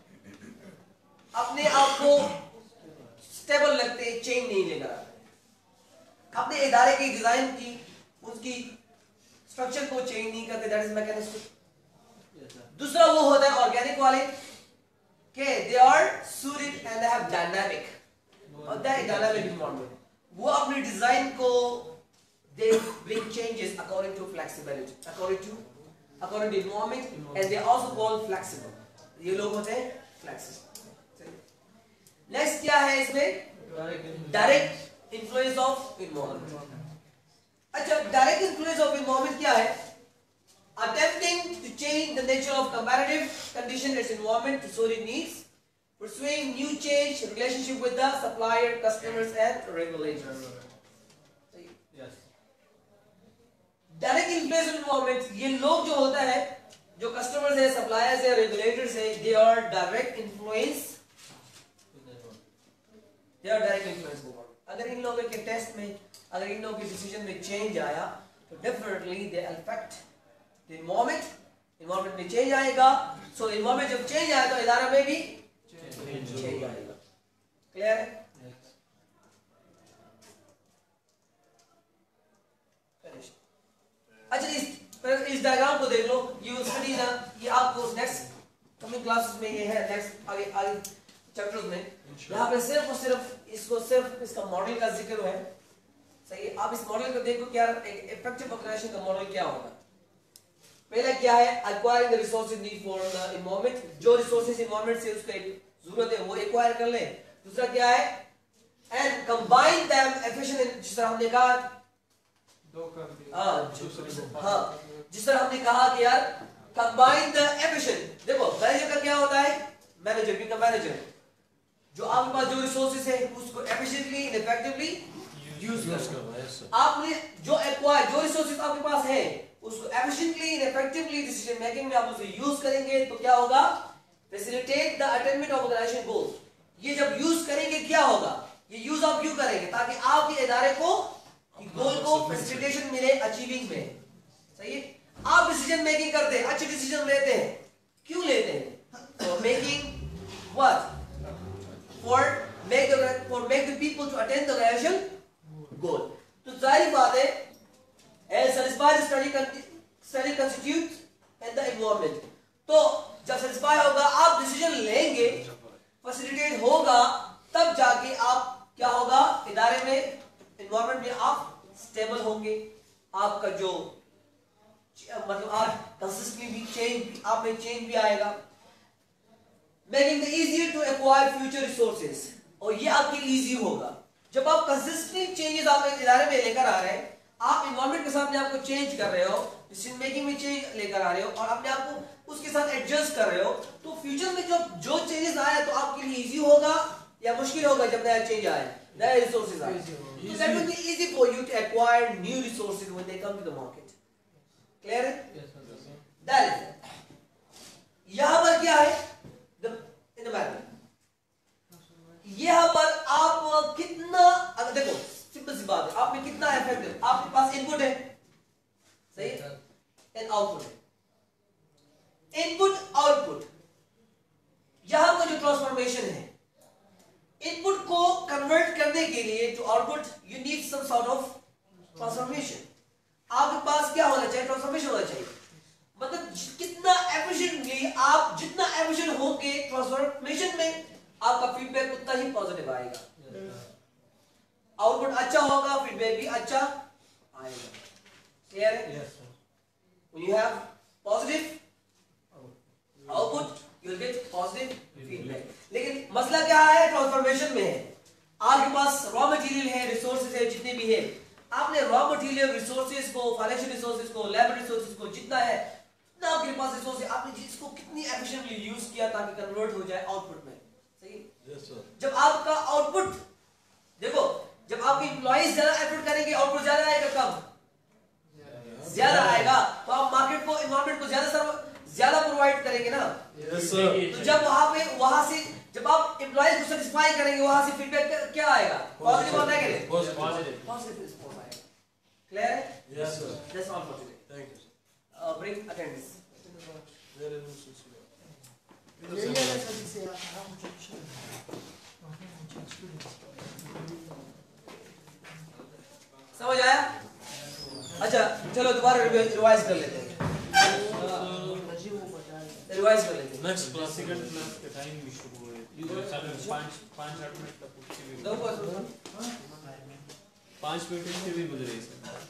अपने आप को स्टेबल लगते, चेंज नहीं लेकर आते, अपने इदारे की डिजाइन की उसकी स्ट्रक्चर को चेंज नहीं करते, दैट इज मैकेनिस्टिक। दूसरा वो होता है ऑर्गेनिक वाले के they are suited and they have dynamic, और दैट डायनामिक एनवायरनमेंट, वो अपनी डिजाइन को they bring changes according to flexibility, according to according to environment, and they also called flexible. ये लोग होते हैं flexible. नेक्स्ट क्या है इसमें? Direct influence of environment. अच्छा, डायरेक्ट इन्फ्लुएंस ऑफ इन्वायरमेंट क्या है? Attempting to change the nature of comparative condition its environment to suit its needs, pursuing new change relationship with the supplier, customers, and regulators. Direct influence of environment, ये लोग जो होता है, जो customers है, suppliers है, रेगुलेटर्स है, they are direct influence, they are direct influence environment. अगर इन लोगों के टेस्ट में, अगर इन लोगों के डिसीजन में चेंज आया तो definitely they affect the environment, environment में चेंज आएगा, सो एनवायरनमेंट जब चेंज आया तो इदारा में भी चेंज आएगा। क्लियर है? अच्छा, इस इस डायग्राम को देख लो, यू स्टडी ना, ये आपको नेक्स्ट कमिंग क्लासेस में ये है, नेक्स्ट आगे आगे चैप्टर्स में, यहाँ पे सिर्फ और सिर्फ इसको सिर्फ इसका मॉडल का जिक्र है। सही है? आप इस मॉडल को देखो क्या एक इफेक्टिव ऑर्गेनाइजेशन का मॉडल क्या होगा। पहला क्या है? Acquiring the resources need for the environment, जो रिसोर्सेज एनवायरनमेंट से उसको जरूरत है वो एक्वायर कर ले। दूसरा क्या है? एंड कंबाइन देम एफिशिएंट, जिस तरह हमने कहा हाँ हाँ जिस तरह हमने कहा कि यार कंबाइन द एफिशिएंट। देखो मैनेजर का क्या होता है? मैनेजर भी का मैनेजर जो आपके पास जो रिसोर्सेज है उसको efficiently and effectively use use करना। करना है सर। आपने जो एक्वायर जो रिसोर्सेज आपके पास है उसको efficiently and effectively decision making में आप उसे यूज करेंगे तो क्या होगा, facilitate the attainment of organisation goals. ये जब यूज करेंगे क्या होगा, ये यूज आप क्यों करेंगे, ताकि आपके इदारे को गोल को फैसिलिटेशन मिले अचीविंग में। सही है, आप डिसीजन मेकिंग करते हैं, अच्छे डिसीजन लेते हैं, क्यों लेते हैं, for making what, for make the for make the people to attain the organisation goal. तो जाहिर बात है as satisfy the study study constitute and the environment. तो जब सैटिस्फाई होगा आप डिसीजन लेंगे, फैसिलिटेट होगा, तब जाके आप क्या होगा, इदारे में एनवायरनमेंट में आप स्टेबल होंगे, आपका जो मतलब आप कंसिस्टेंटली भी चेंज आप में चेंज भी आएगा। Making the easier to acquire future resources, और ये आपके लिए इजी होगा जब आप कंसिस्टेंटली चेंजेस आप इदारे में लेकर आ रहे हैं, आप एनवायरनमेंट के साथ अपने आप को चेंज कर रहे हो, डिसीजन मेकिंग में चेंज लेकर आ रहे हो और अपने आप को उसके साथ एडजस्ट कर रहे हो, तो फ्यूचर में जब जो चेंजेस आए तो आपके लिए इजी होगा या मुश्किल होगा जब नया चेंज आए, नए रिसोर्सेज आए। So that will be easy for you to acquire new resources when they come to the market. Clear है? That is it. यहाँ पर क्या है? The in the matter. यहाँ पर आप कितना, अगर देखो सिंपल सी बात है, आप में कितना इफेक्टिव, आपके पास इनपुट है, सही है, एंड आउटपुट है। इनपुट आउटपुट, यहां पर जो ट्रांसफॉर्मेशन है, इनपुट को कन्वर्ट करने के लिए to output you need some sort of transformation. आपके पास क्या होना चाहिए, ट्रांसफॉर्मेशन होना चाहिए, मतलब कितना एफिशिएंटली आप जितना एफिशिएंट होंगे ट्रांसफॉर्मेशन में आपका फीडबैक उतना ही पॉजिटिव आएगा। आउटपुट अच्छा होगा, फीडबैक भी अच्छा आएगा। क्लियर है? Yes, sir. When you have positive output, you will get positive feedback. लेकिन मसला क्या है, ट्रांसफॉर्मेशन में है। आपके पास रॉ मटेरियल है, रिसोर्सेज है, जितने भी है, आपने रॉ मटेरियल रिसोर्सेज को, फाइनेंशियल रिसोर्सेज को, लेबर रिसोर्सेज को, जितना है जितना आपके पास रिसोर्स है, आपने जिसको कितनी एफिशिएंटली यूज किया ताकि कन्वर्ट हो जाए आउटपुट में। सही? Yes sir. जब आपका आउटपुट, देखो जब आपके एम्प्लॉइज ज्यादा एफर्ट करेंगे आउटपुट ज्यादा आएगा, कम ज्यादा आएगा, तो आप मार्केट को, एनवायरनमेंट को ज्यादा सर्व ज्यादा प्रोवाइड करेंगे ना। Yes sir. तो जब वहां पे वहां से जब आप एम्प्लॉइज को सेटिस्फाई करेंगे, वहां से फीडबैक क्या आएगा, पॉजिटिव आता है कि नहीं, पॉजिटिव पॉजिटिव रिस्पांस आएगा। क्लियर है? Yes sir. That's all for today. Thank you sir. Bring attendance. Very good. समझ आया? अच्छा चलो दोबारा रिवाइज कर लेते हैं, रिवाइज कर लेते हैं। नेक्स्ट क्लास सेकंड क्लास के टाइम भी शुरू हुए पाँच पाँच आठ मिनट तक कुछ भी दो क्वेश्चन पाँच मिनट से भी गुजरे सर।